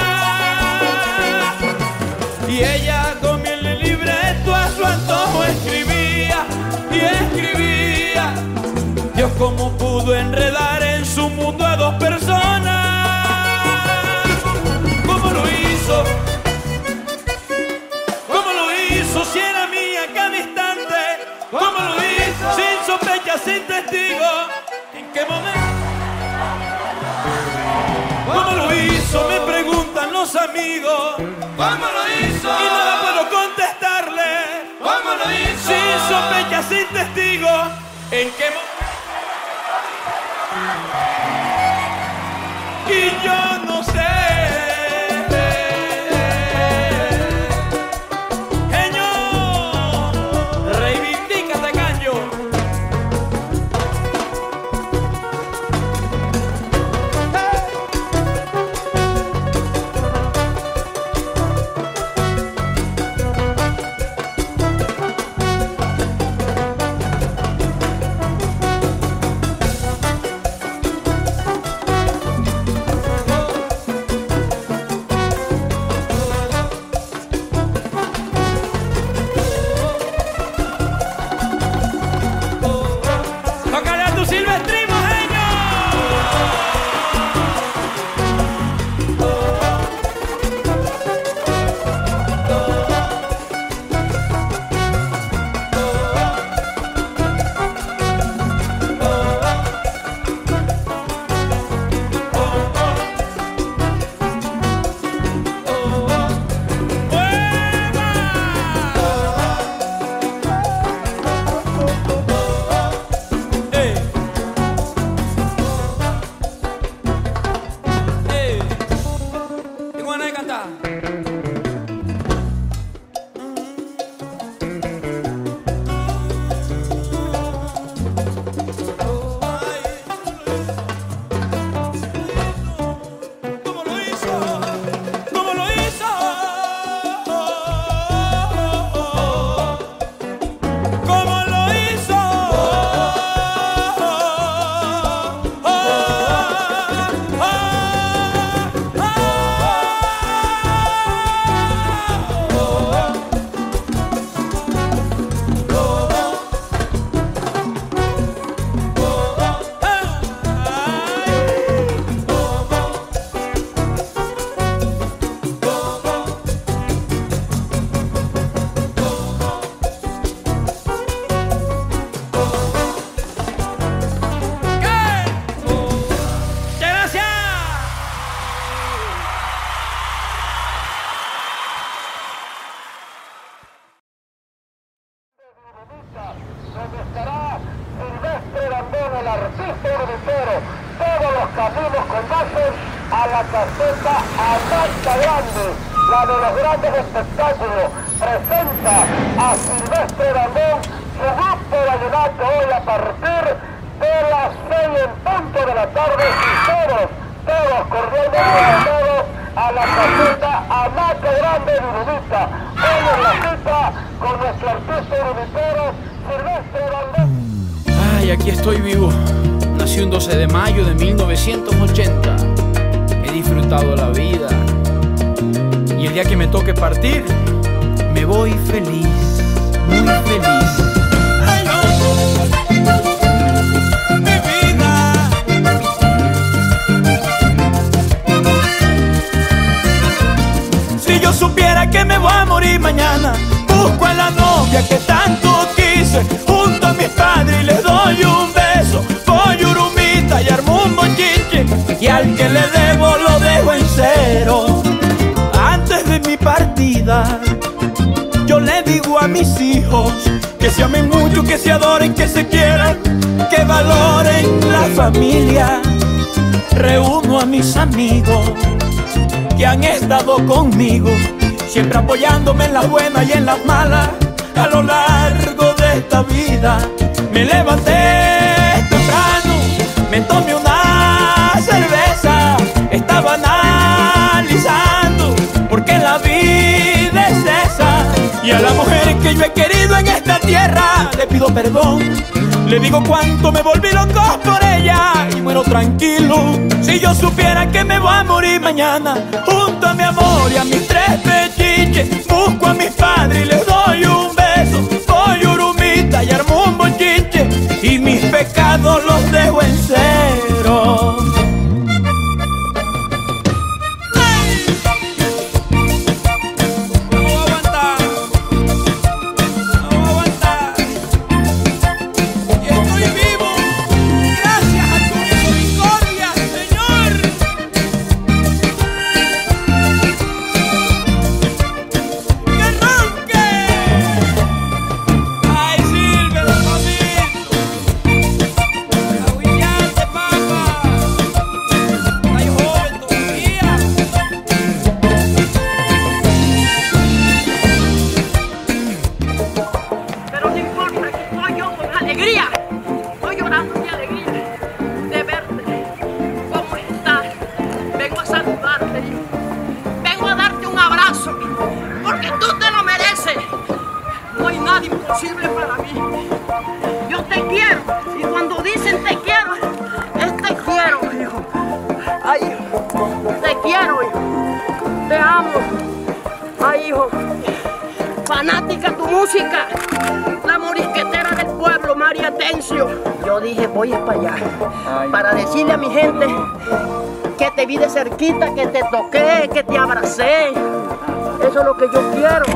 Y ella con mi libreto a su antojo escribía y escribía. Dios, cómo pudo enredar en su mundo a dos personas. ¿Cómo lo hizo? ¿Cómo lo hizo? Si era mía cada instante. ¿Cómo lo hizo? Sin sospecha, sin testigo. ¿En qué momento? ¿Cómo lo hizo? hizo? Me preguntan los amigos. ¿Cómo lo hizo? Y nada puedo contestarle. ¿Cómo lo hizo? Sin sospecha, sin testigo. ¿En qué momento? Y yo no sé. Señor, reivindícate, Caño. donde estará Silvestre Dangond, el artista urbicero. Todos los caminos conducen a la caseta Amanta Grande, la de los grandes espectáculos. Presenta a Silvestre Dangond, su grupo vallenato, hoy a partir de las seis en punto de la tarde, y todos, todos cordialmente invitados a la caseta Amanta Grande de Urubita. Hoy en la cita con nuestro artista urbicero, Silvestre Dangond. Ay, aquí estoy vivo. Nací un doce de mayo de mil novecientos ochenta. He disfrutado la vida. Y el día que me toque partir, me voy feliz, muy feliz. Ay, no, mi vida. Si yo supiera que me voy a morir mañana, busco a la novia que tanto quise, junto a mis padres y les doy un beso. Voy urumita y armo un bochinche, y al que le debo lo dejo en cero. Antes de mi partida, yo le digo a mis hijos que se amen mucho, que se adoren, que se quieran, que valoren la familia. Reúno a mis amigos que han estado conmigo, siempre apoyándome en las buenas y en las malas. A lo largo de esta vida me levanté temprano, me tomé una cerveza, estaba analizando por qué la vida es esa. Y a la mujer que yo he querido en esta tierra le pido perdón, le digo cuánto me volví loco por ella y muero tranquilo. Si yo supiera que me voy a morir mañana, junto a mi amor y a mis tres pechiches, busco a mis padres y les doy un beso. Voy urumita y armo un bochinche, y mis pecados los dejo en cero. música, la morisquetera del pueblo, María Atencio. Yo dije, voy a para allá, para decirle a mi gente que te vi de cerquita, que te toqué, que te abracé. Eso es lo que yo quiero.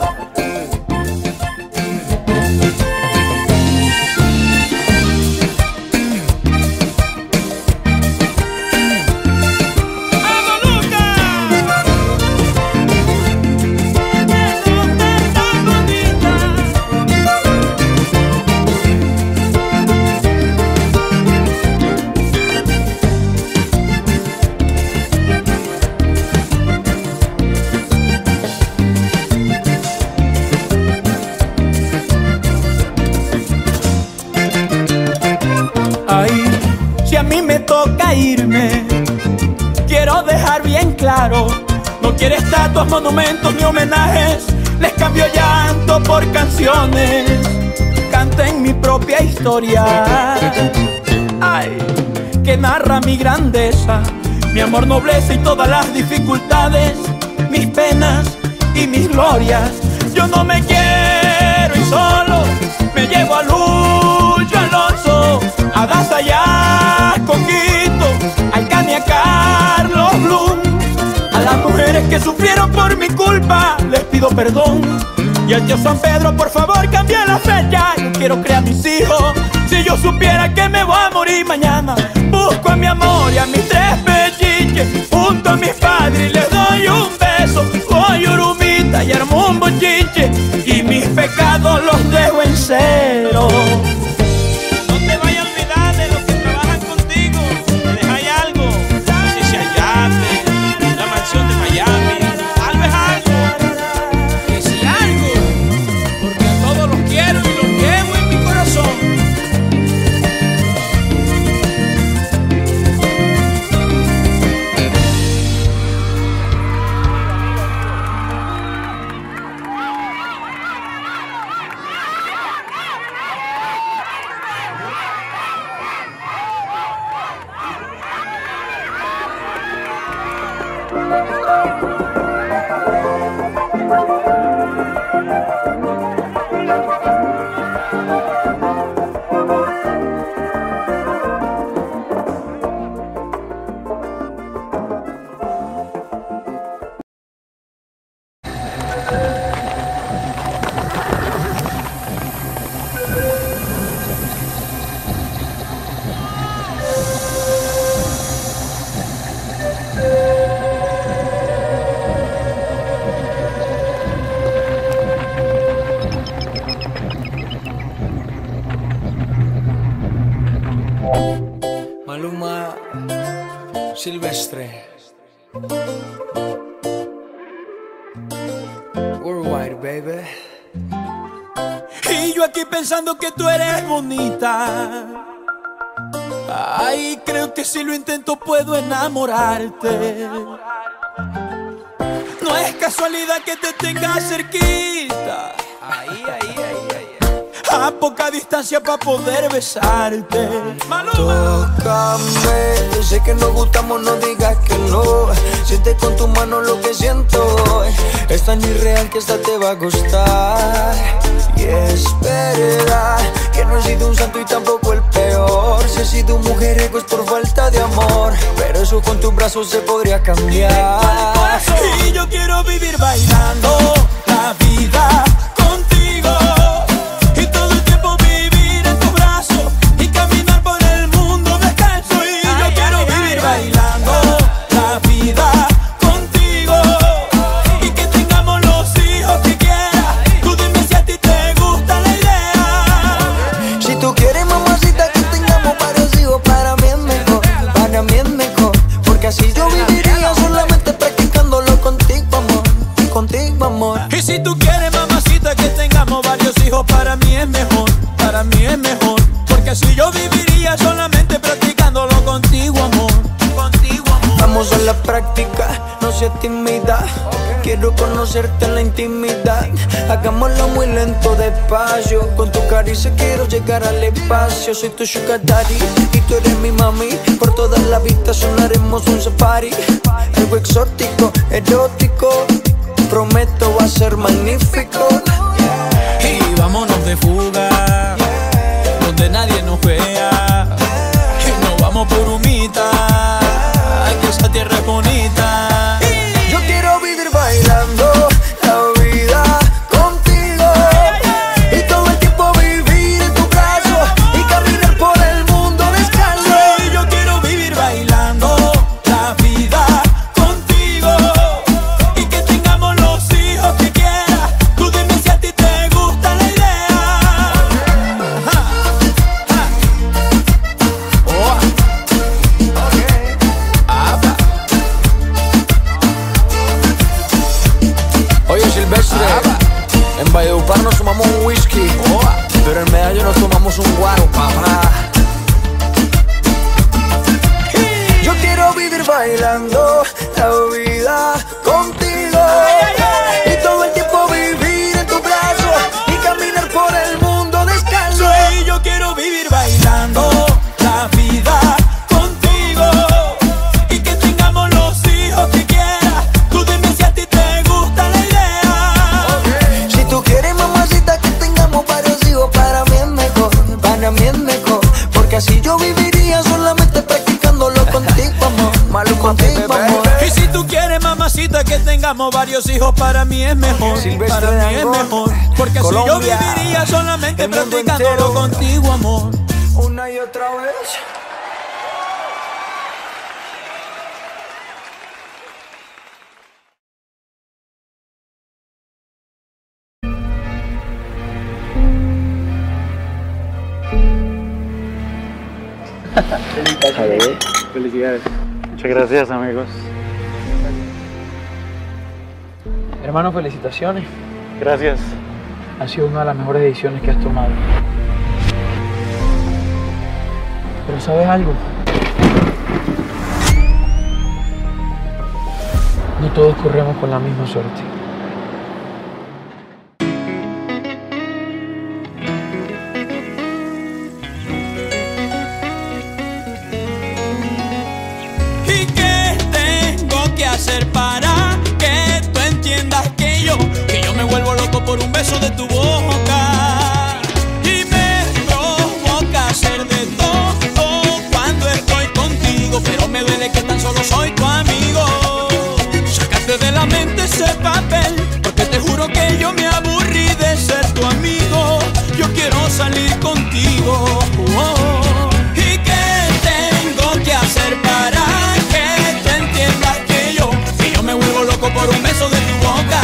Irme, quiero dejar bien claro, no quiero estatuas, monumentos ni homenajes, les cambio llanto por canciones, canten mi propia historia, ay, que narra mi grandeza, mi amor, nobleza y todas las dificultades, mis penas y mis glorias. Yo no me quiero ir solo, me llevo a Lucho Alonso, a Daza y a Coquito, al Cani, a Carlos Bloom, a las mujeres que sufrieron por mi culpa, les pido perdón. Y al tío San Pedro, por favor, cambie la fecha, yo quiero crear mis hijos. Si yo supiera que me voy a morir mañana, busco a mi amor y a mis tres pechiches, junto a mis padres y les doy un beso. Voy urumita y armo un bochinche, y mis pecados los dejo en cero. No te vayas a olvidar de los que trabajan contigo, que dejáis algo, si se hallate, la mansión de Miami, tal vez algo, que si algo, porque a todos los quiero y los llevo en mi corazón. Maluma Silvestre. Worldwide, baby. Y yo aquí pensando que tú eres bonita. Ay, creo que si lo intento puedo enamorarte. No es casualidad que te tenga cerquita. Ahí, ahí, ahí, ahí. A poca distancia para poder besarte. Maluma. Tócame, sé que nos gustamos, no digas que no. Siente con tu mano lo que siento. Es tan irreal que esta te va a gustar. Y es verdad que no he sido un santo y tampoco el peor. Si he sido un mujeriego es por falta de amor, pero eso con tus brazos se podría cambiar. Y yo quiero vivir bailando la vida contigo. Y si tú quieres, mamacita, que tengamos varios hijos, para mí es mejor, para mí es mejor, porque así yo viviría solamente practicándolo contigo, amor, contigo, amor. Vamos a la práctica, no seas tímida, quiero conocerte en la intimidad. Hagámoslo muy lento, despacio, con tu caricia quiero llegar al espacio. Soy tu sugar daddy y tú eres mi mami, por toda la vista sonaremos un safari. Algo exótico, erótico, prometo va a ser magnífico. Yeah. Y vámonos de fuga, donde nadie nos vea. Y nos vamos por humita, que esa tierra es bonita. Yo quiero vivir bailando la vida contigo, y todo el tiempo vivir en tu brazo y caminar por el mundo descalzo. Sí, yo quiero vivir bailando la vida contigo, y que tengamos los hijos que quieras. Tú dime si a ti te gusta la idea. Ja, ja. Oh. Okay. Apa. Oye, Silvestre, en Valledupar nos tomamos un whisky, pero en Medallo nos tomamos un guaro, papá. Yo quiero vivir bailando la vida contigo, y todo el tiempo vivir en tu brazo y caminar por el mundo descalzo. Sí, yo quiero vivir bailando la vida contigo, y que tengamos los hijos que quieras. Tú dime si a ti te gusta la idea. Si tú quieres, mamacita, que tengamos varios hijos, para mí es mejor, para mí es mejor, porque así yo viviría solamente practicándolo contigo, amor, malo contigo, amor. Y si tú quieres, mamacita, que tengamos varios hijos, para mí es mejor, Silvestre para mí es Dangond, mejor, porque así yo Colombia, viviría solamente el mundo practicándolo entero, contigo, amor. una y otra vez. Felicidades. Muchas gracias, amigos. Hermano, felicitaciones. Gracias. Ha sido una de las mejores decisiones que has tomado. Pero ¿sabes algo? No todos corremos con la misma suerte. ¿Y qué tengo que hacer para que tú entiendas que yo, que yo me vuelvo loco por un beso de tu boca? Y me provoca hacer de todo cuando estoy contigo, pero me duele que tan solo soy tu amigo. Sácate de la mente ese papel, porque te juro que yo me aburrí de ser tu amigo. Yo quiero salir contigo. Oh. ¿Y qué tengo que hacer para que tú entiendas que yo, que yo me vuelvo loco por un beso de tu boca?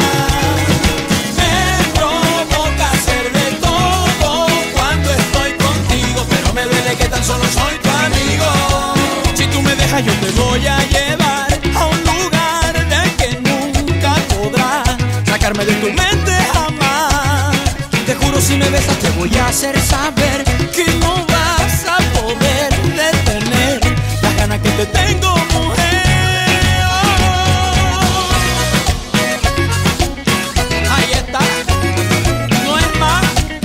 Me provoca hacer de todo cuando estoy contigo, pero me duele que tan solo soy tu amigo. Si tú me dejas, yo te voy a llevar a un lugar del que nunca podrás sacarme de tu mente jamás. Te juro, si me besas te voy a hacer saber que no vas a poder detener las ganas que te tengo, mujer. Oh. Ahí está, no es más.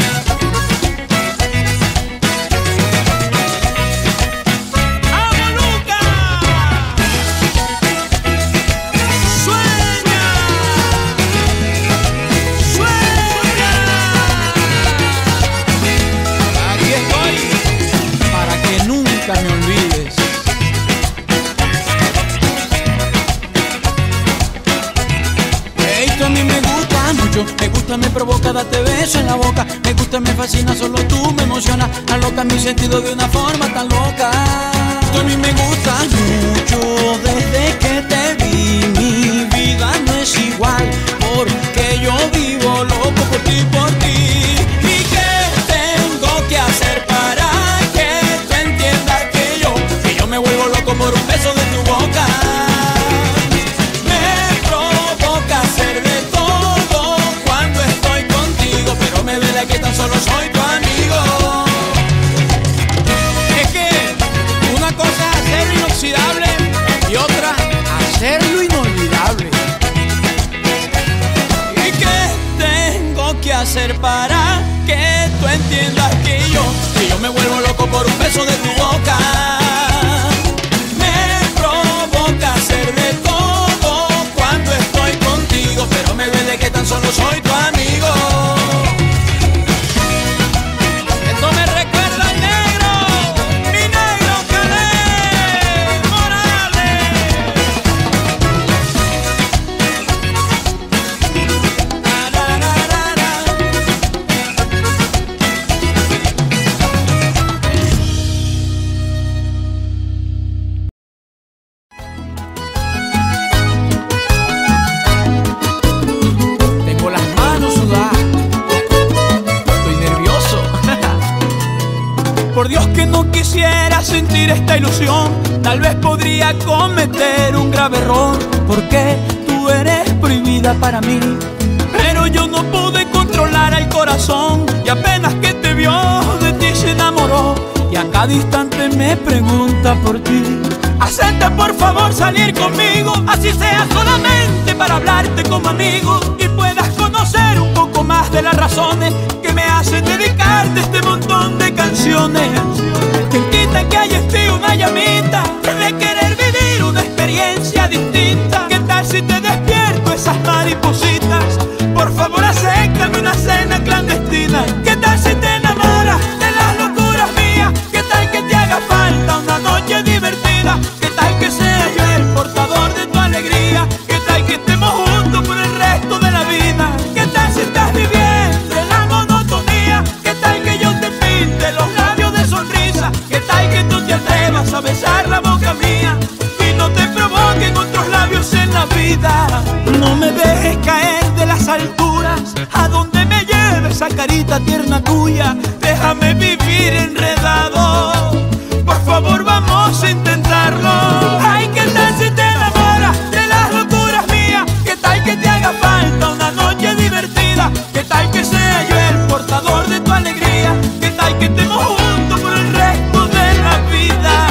¡Vamos, Lucas! ¡Sueña! ¡Sueña! Aquí estoy para que nunca me olvides. Esto a mí me gusta mucho, me gusta, me provoca darte beso en la boca. Me gusta, me fascina, solo tú me emocionas. Aloca mi sentido de una forma tan loca. Esto a mí me gusta mucho, desde que te vi mi vida no es igual, porque yo vivo loco por ti, por ti. ¿Y qué tengo que hacer para que tú entiendas que yo, que yo me vuelvo loco por un beso de tu boca? Me provoca hacer de todo cuando estoy contigo, pero me duele que tan solo soy tu amigo. Es que quisiera sentir esta ilusión, tal vez podría cometer un grave error, porque tú eres prohibida para mí. Pero yo no pude controlar el corazón, y apenas que te vio de ti se enamoró, y a cada instante me pregunta por ti. Acepta por favor salir conmigo, así sea solamente para hablarte como amigo, y puedas conocer un poco más de las razones que me hacen dedicarte este montón de canciones. Quien quita que hay en ti una llamita de querer vivir una experiencia distinta. ¿Qué tal si te despierto esas maripositas? Por favor acéptame una cena clandestina. ¿Qué tal si te enamoras de las locuras mías? ¿Qué tal que te haga falta una noche divertida? ¿Qué tal que sea yo el portador de tu alegría? ¿Qué tal que estemos juntos por el resto de la vida? ¿Qué tal si estás viviendo en la monotonía? ¿Qué tal que yo te pinte los labios de sonrisa? ¿Qué tal que tú te atrevas a besar la boca mía y no te provoquen otros labios en la vida? No me dejes caer de las alturas, a donde me lleve esa carita tierna tuya. Déjame vivir enredado, por favor vamos a intentarlo. Ay, ¿qué tal si te enamoras de las locuras mías? ¿Qué tal que te haga falta una noche divertida? ¿Qué tal que sea yo el portador de tu alegría? ¿Qué tal que estemos juntos por el resto de la vida?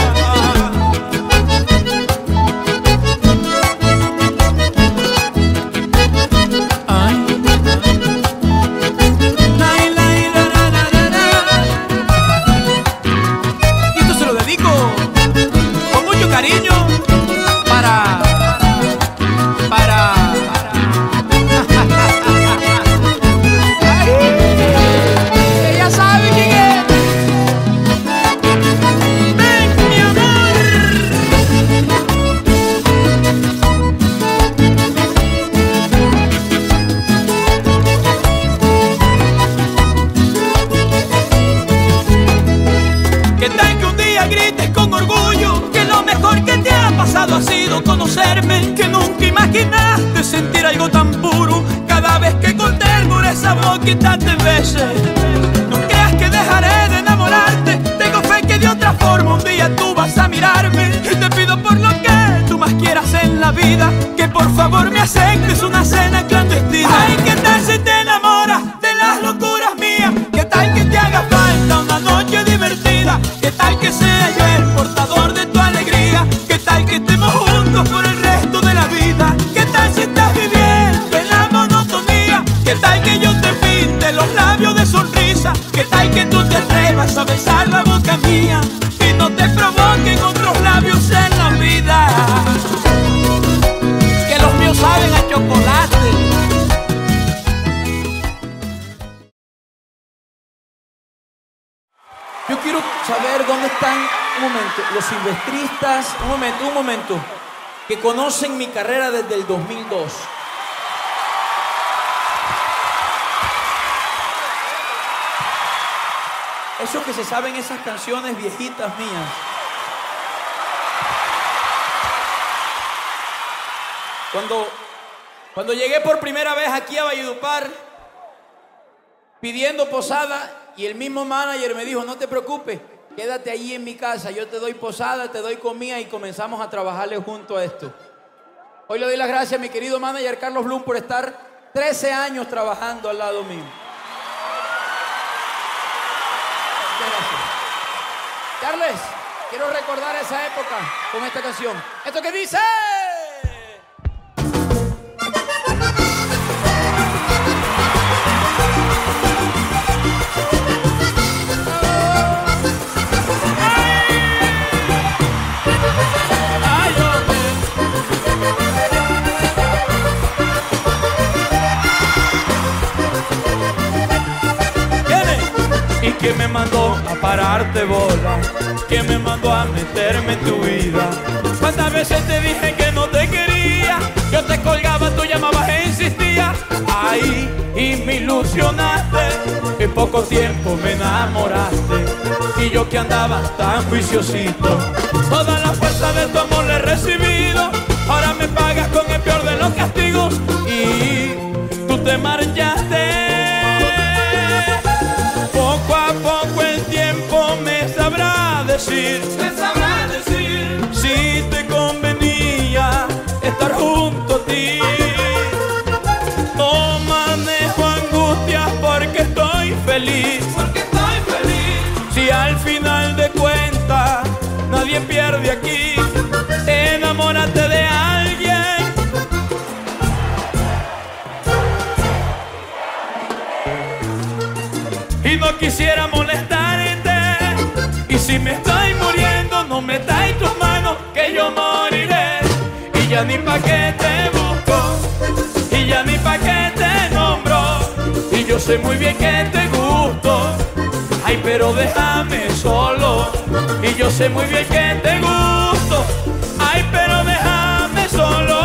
Cariño para para ella sabe quién es. Ven, mi amor. ¿Qué tal que un día grites con orgullo que lo mejor que te ha pasado ha sido conocerme? Que nunca imaginaste sentir algo tan puro cada vez que con ternura esa boquita te bese. No creas que dejaré de enamorarte, tengo fe que de otra forma un día tú vas a mirarme. Y te pido por lo que tú más quieras en la vida, que por favor me aceptes una cena clandestina. Ay, ¿qué tal si te enamoras de las locuras mías? ¿Qué tal que te haga falta una noche divertida? ¿Qué tal que sea yo el portador de tu alegría? ¿Qué tal que estemos juntos por el resto de la vida? ¿Qué tal si estás viviendo en la monotonía? ¿Qué tal que yo te pinte los labios de sonrisa? ¿Qué tal que tú te atrevas a besar la boca mía y no te provoquen otros labios en la vida? Que los míos saben a chocolate. Yo quiero saber dónde están, un momento, los silvestristas, un momento, un momento, que conocen mi carrera desde el dos mil dos. Esos que se saben esas canciones viejitas mías. Cuando, cuando llegué por primera vez aquí a Valledupar, pidiendo posada, y el mismo manager me dijo, no te preocupes, quédate allí en mi casa, yo te doy posada, te doy comida, y comenzamos a trabajarle junto a esto. Hoy le doy las gracias a mi querido manager Carlos Blum por estar trece años trabajando al lado mío. Muchas gracias. Carles, quiero recordar esa época con esta canción. ¿Esto qué dice? Y que me mandó a pararte bola, que me mandó a meterme en tu vida. ¿Cuántas veces te dije que no te quería? Yo te colgaba, tú llamabas e insistías. Ahí y me ilusionaste, en poco tiempo me enamoraste. Y yo que andaba tan juiciosito, toda la fuerza de tu amor le he recibido. Ahora me pagas con el peor de los castigos y tú te marchaste. Poco a poco el tiempo me sabrá decir, te sabrá decir si te convenía estar junto a ti. No manejo angustias porque estoy feliz, porque estoy feliz. Si al final de cuentas nadie pierde aquí, enamórate de alguien. Y no quisiera molestarte, y si me estoy muriendo no metáis tus manos que yo moriré. Y ya ni pa' qué te busco, y ya ni pa' qué te nombro, y yo sé muy bien que te gusto. Ay, pero déjame solo, y yo sé muy bien que te gusto. Ay, pero déjame solo.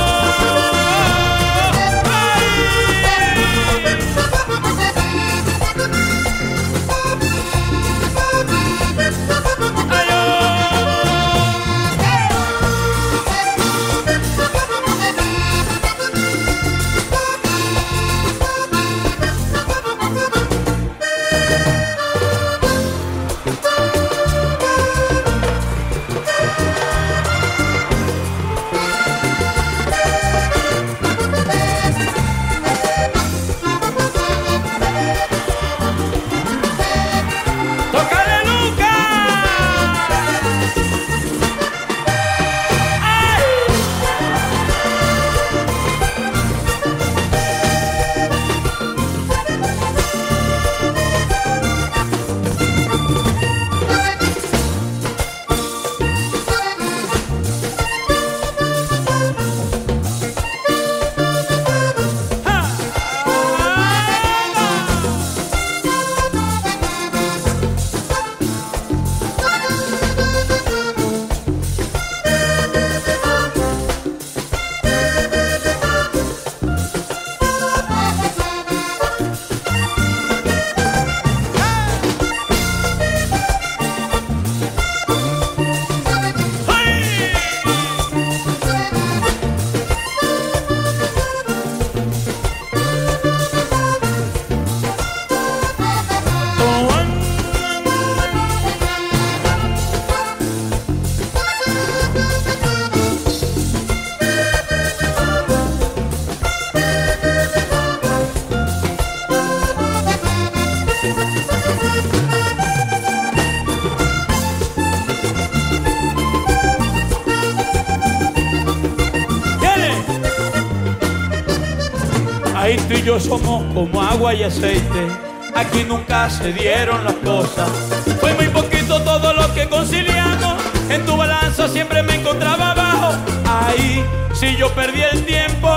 Ahí tú y yo somos como agua y aceite, aquí nunca se dieron las cosas. Fue muy poquito todo lo que conciliamos, en tu balanza siempre me encontraba abajo. Ahí si yo perdí el tiempo,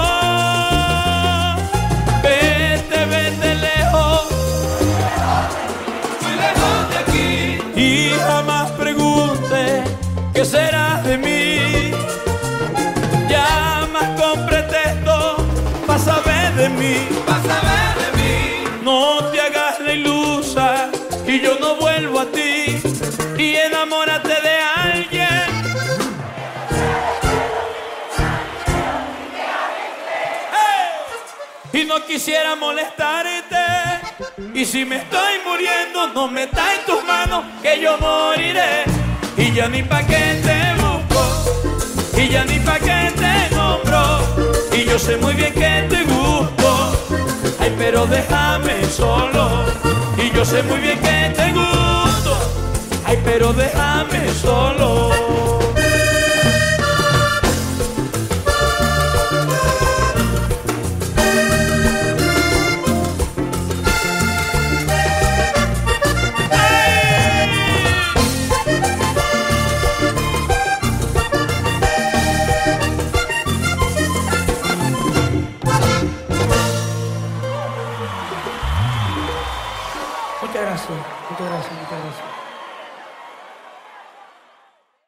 vete, vete lejos, muy lejos de aquí. Y jamás pregunte qué será de mí, llamas con pretexto para saber de mí, para saber de mí. No te hagas la ilusa y yo no vuelvo a ti, y enamórate de alguien. Hey. Y no quisiera molestarte, y si me estoy muriendo no metáis tus manos que yo moriré. Y ya ni pa' qué te busco, y ya ni pa' qué te nombro, y yo sé muy bien que te gusto. Ay, pero déjame solo, y yo sé muy bien que te gusto. Ay, pero déjame solo. Muchas gracias, muchas gracias, muchas gracias.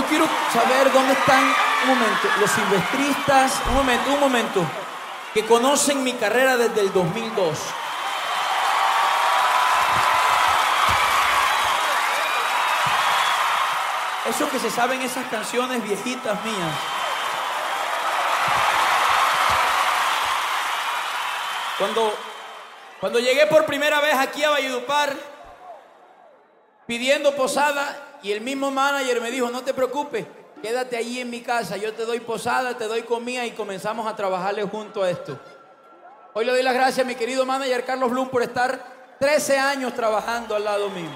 yo quiero saber dónde están, un momento, los silvestristas, un momento, un momento, que conocen mi carrera desde el dos mil dos. Esos que se saben esas canciones viejitas mías. Cuando, cuando llegué por primera vez aquí a Valledupar, pidiendo posada, y el mismo manager me dijo, no te preocupes, quédate allí en mi casa, yo te doy posada, te doy comida, y comenzamos a trabajarle junto a esto. Hoy le doy las gracias a mi querido manager Carlos Blum por estar trece años trabajando al lado mío.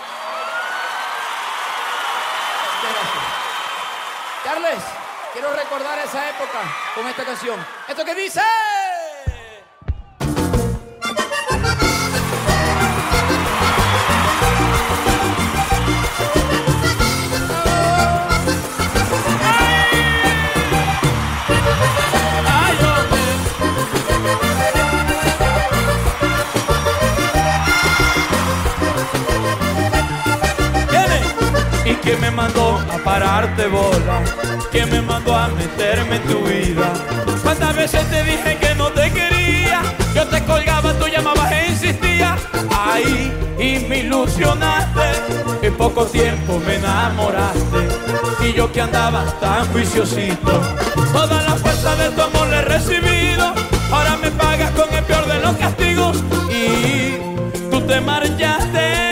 Carles, quiero recordar esa época con esta canción. ¿Esto qué dice? ¿Y quién me mandó a pararte bola? ¿Quién me mandó a meterme en tu vida? ¿Cuántas veces te dije que no te quería? Yo te colgaba, tú llamabas e insistías. Ahí y me ilusionaste. En poco tiempo me enamoraste. Y yo que andaba tan juiciosito, toda la fuerza de tu amor le he recibido. Ahora me pagas con el peor de los castigos. Y tú te marchaste.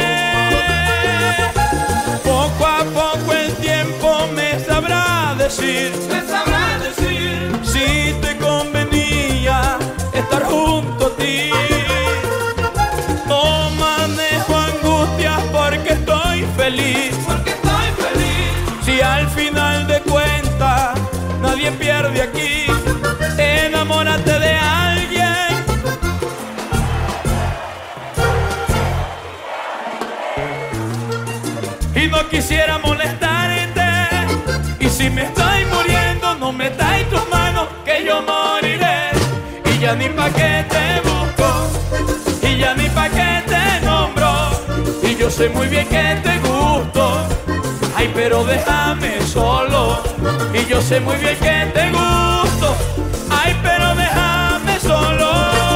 Poco a poco el tiempo me sabrá decir, me sabrá decir si te convenía estar junto a ti. No manejo angustias porque estoy feliz, porque estoy feliz. Si al final de cuentas nadie pierde aquí, enamórate de alguien. Y no quisiera molestarte. Y si me estoy muriendo, no metáis tus manos, que yo moriré. Y ya ni pa' qué te busco, y ya ni pa' qué te nombro. Y yo sé muy bien que te gusto, ay, pero déjame solo. Y yo sé muy bien que te gusto, ay, pero déjame solo.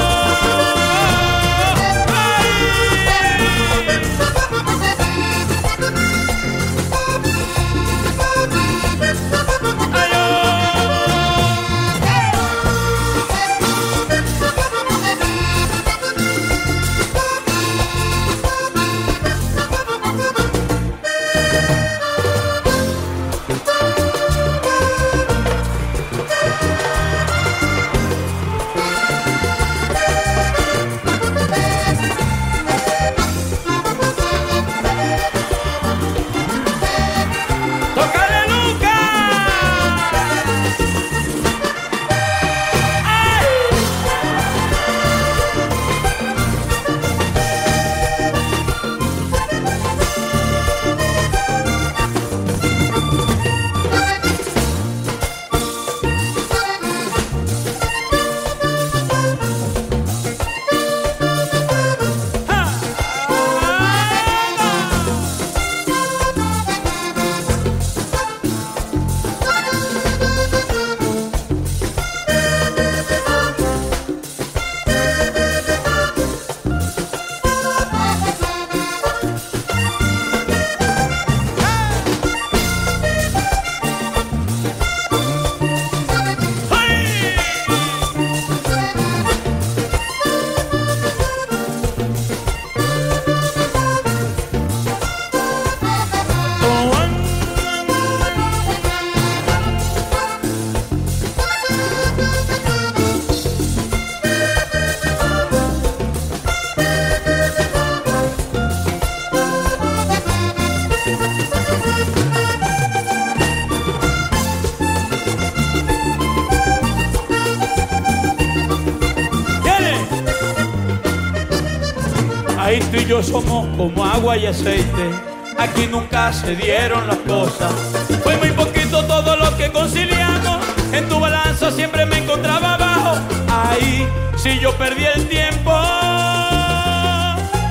Ahí tú y yo somos como agua y aceite. Aquí nunca se dieron las cosas. Fue muy poquito todo lo que conciliamos. En tu balanza siempre me encontraba abajo. Ahí si yo perdí el tiempo.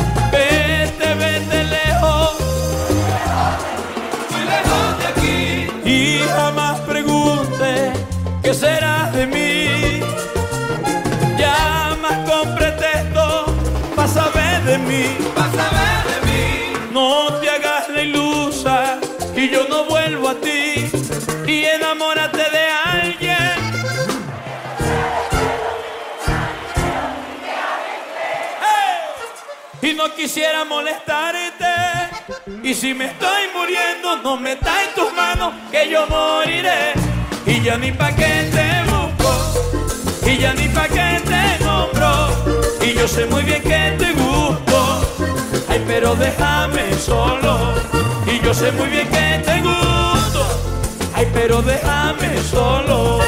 Vete, vete lejos. Muy lejos de aquí. te hagas la ilusa y yo no vuelvo a ti. Y enamórate de alguien. ¡Hey! Y no quisiera molestarte. Y si me estoy muriendo, no metas en tus manos que yo moriré. Y ya ni pa' qué te busco, y ya ni pa' qué te nombro. Y yo sé muy bien que te gusto, ay, pero déjame solo. Y yo sé muy bien que te gusto, ay, pero déjame solo.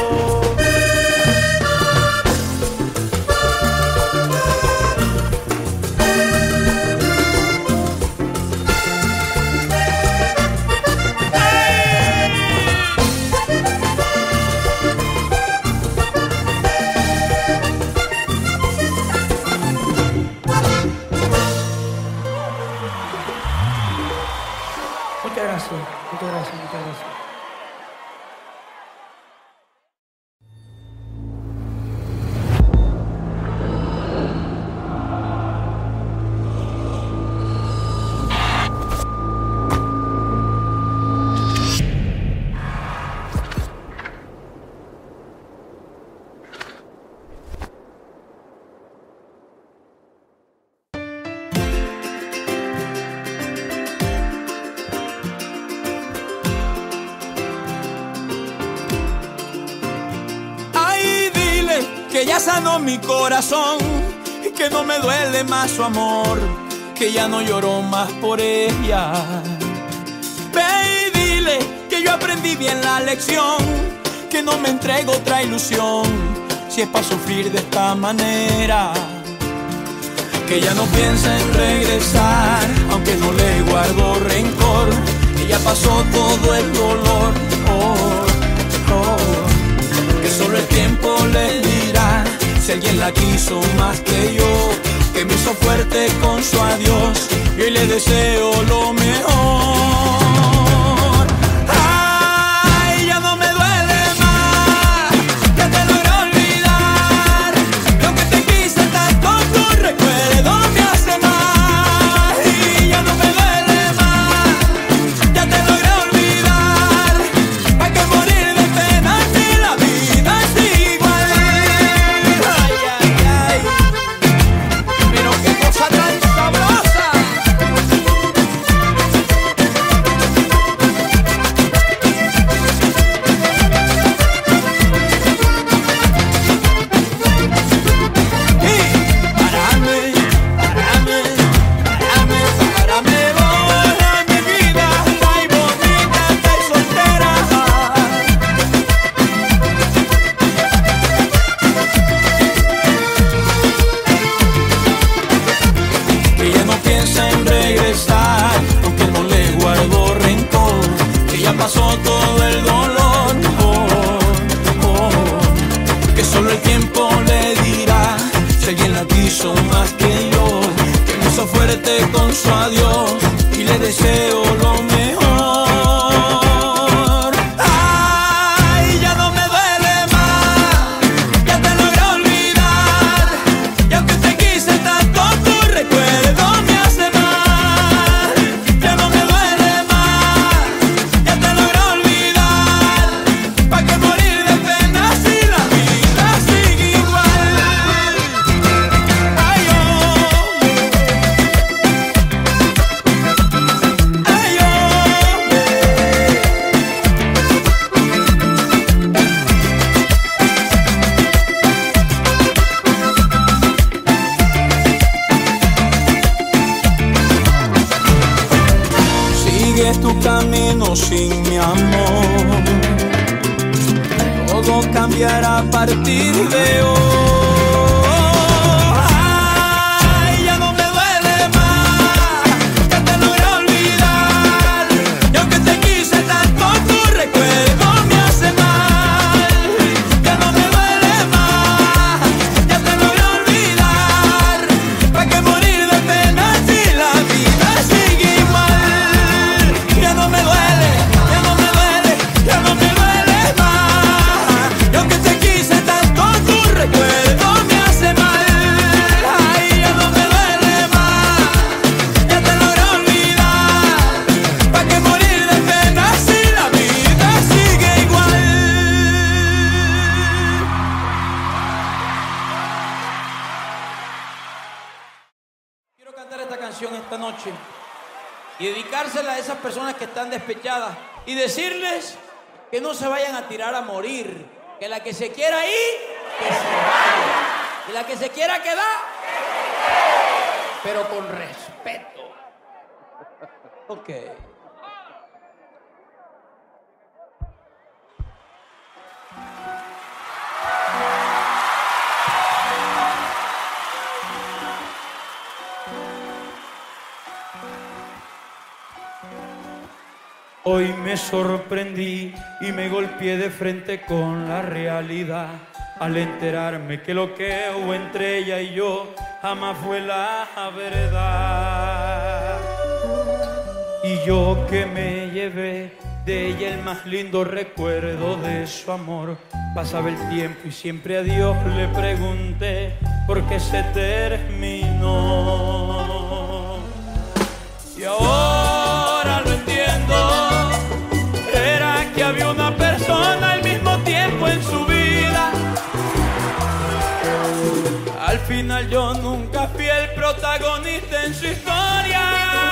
Muchas gracias, muchas gracias, muchas gracias. Que ya sanó mi corazón, que no me duele más su amor, que ya no lloro más por ella. Ve y dile que yo aprendí bien la lección, que no me entrego otra ilusión, si es para sufrir de esta manera. Que ya no piensa en regresar, aunque no le guardo rencor, que ya pasó todo el dolor. Oh, oh. Que solo el tiempo le dirá si alguien la quiso más que yo, que me hizo fuerte con su adiós y hoy le deseo lo mejor. Ay, ya no me duele más, ya te logré olvidar, lo que te quise tanto tu recuerdo me hace mal. Y ya no me duele más, ya te logré olvidar, hay que morir de pena si la vida es igual. Ay, ay, ay, pero qué cosa tan sabrosa. Pasó todo el dolor, oh, oh, que solo el tiempo le dirá si alguien la quiso más que yo, que me hizo fuerte con su adiós y le deseo lo mejor. Ay, ya no me duele más, ya te logré olvidar, y aunque te quise tanto tu recuerdo me hace mal. Ya no me duele más, ya te logré olvidar, pa' que morir de pena si la vida sigue igual. Ay, oh, ay, oh. Sigue tu camino sin mi amor, todo cambiará a partir de hoy. Ay, ya no me duele más, ya te logré olvidar, y aunque te quise tanto tu recuerdo me hace mal. Ya no me duele más, ya te logré olvidar, pa' que morir de pena si la vida sigue igual. Ya no me duele, ya no me duele, ya no me duele más, y aunque te quise tanto tu recuerdo noche y dedicársela a esas personas que están despechadas y decirles que no se vayan a tirar a morir, que la que se quiera ir, que se vaya, y la que se quiera quedar, pero con respeto. Ok. Hoy me sorprendí y me golpeé de frente con la realidad al enterarme que lo que hubo entre ella y yo jamás fue la verdad. Y yo que me llevé de ella el más lindo recuerdo de su amor. Pasaba el tiempo y siempre a Dios le pregunté por qué se terminó. Y ahora lo entiendo. Era que había una persona al mismo tiempo en su vida. Al final yo nunca fui el protagonista en su historia.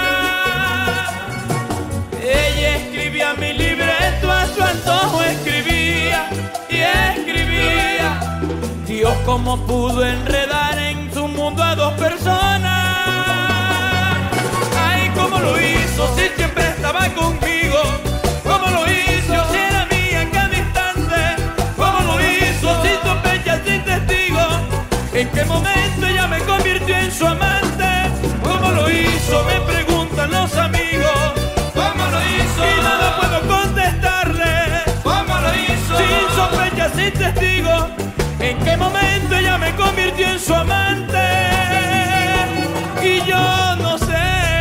Ella escribía mi libreto, a su antojo escribía y escribía. Dios, cómo pudo enredar en su mundo a dos personas. Ay, cómo lo hizo, si siempre estaba conmigo. Cómo lo hizo, si era mía en cada instante. Cómo lo hizo, sin sospecha, sin testigo. En qué momento ella me convirtió en su amante. Cómo lo hizo, me preguntan los amigos. ¿Cómo lo hizo? Y nada puedo contestarle. ¿Cómo lo hizo? Sin sospecha, sin testigo. ¿En qué momento ella me convirtió en su amante? Y yo no sé.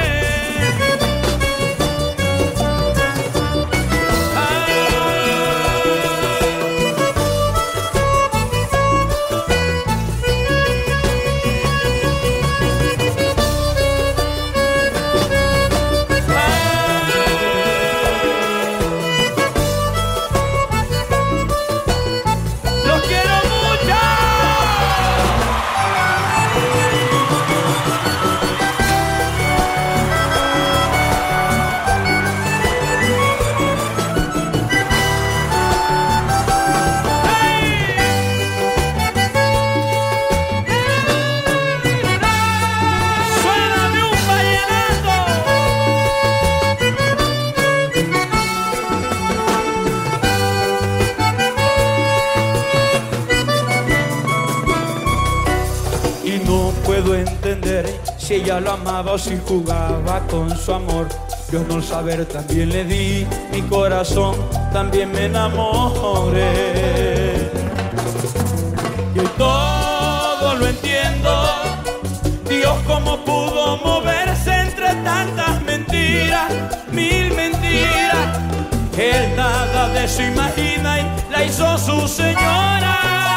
Si ella lo amaba o si jugaba con su amor. Yo no saber también le di mi corazón, también me enamoré. Y hoy todo lo entiendo. Dios, cómo pudo moverse entre tantas mentiras, mil mentiras. Él nada de eso imagina y la hizo su señora.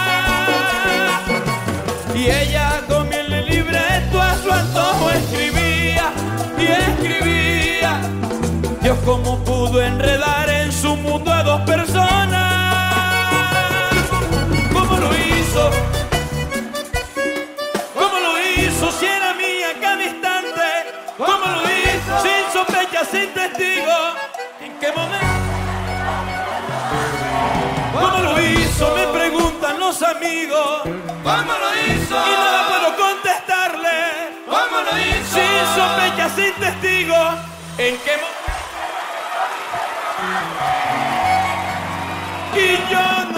Y ella con miel de libreto a su antojo escribía y escribía. Dios, cómo pudo enredar en su mundo a dos personas. ¿Cómo lo hizo? ¿Cómo lo hizo? Si era mía cada instante. ¿Cómo lo hizo? Sin sospecha, sin testigo. ¿En qué momento? ¿Cómo lo hizo? Me preguntan los amigos. ¿Cómo lo hizo? Y nada puedo contestarle. ¿Cómo lo hizo? Sin sospecha, sin testigo. ¿En qué momento? Y yo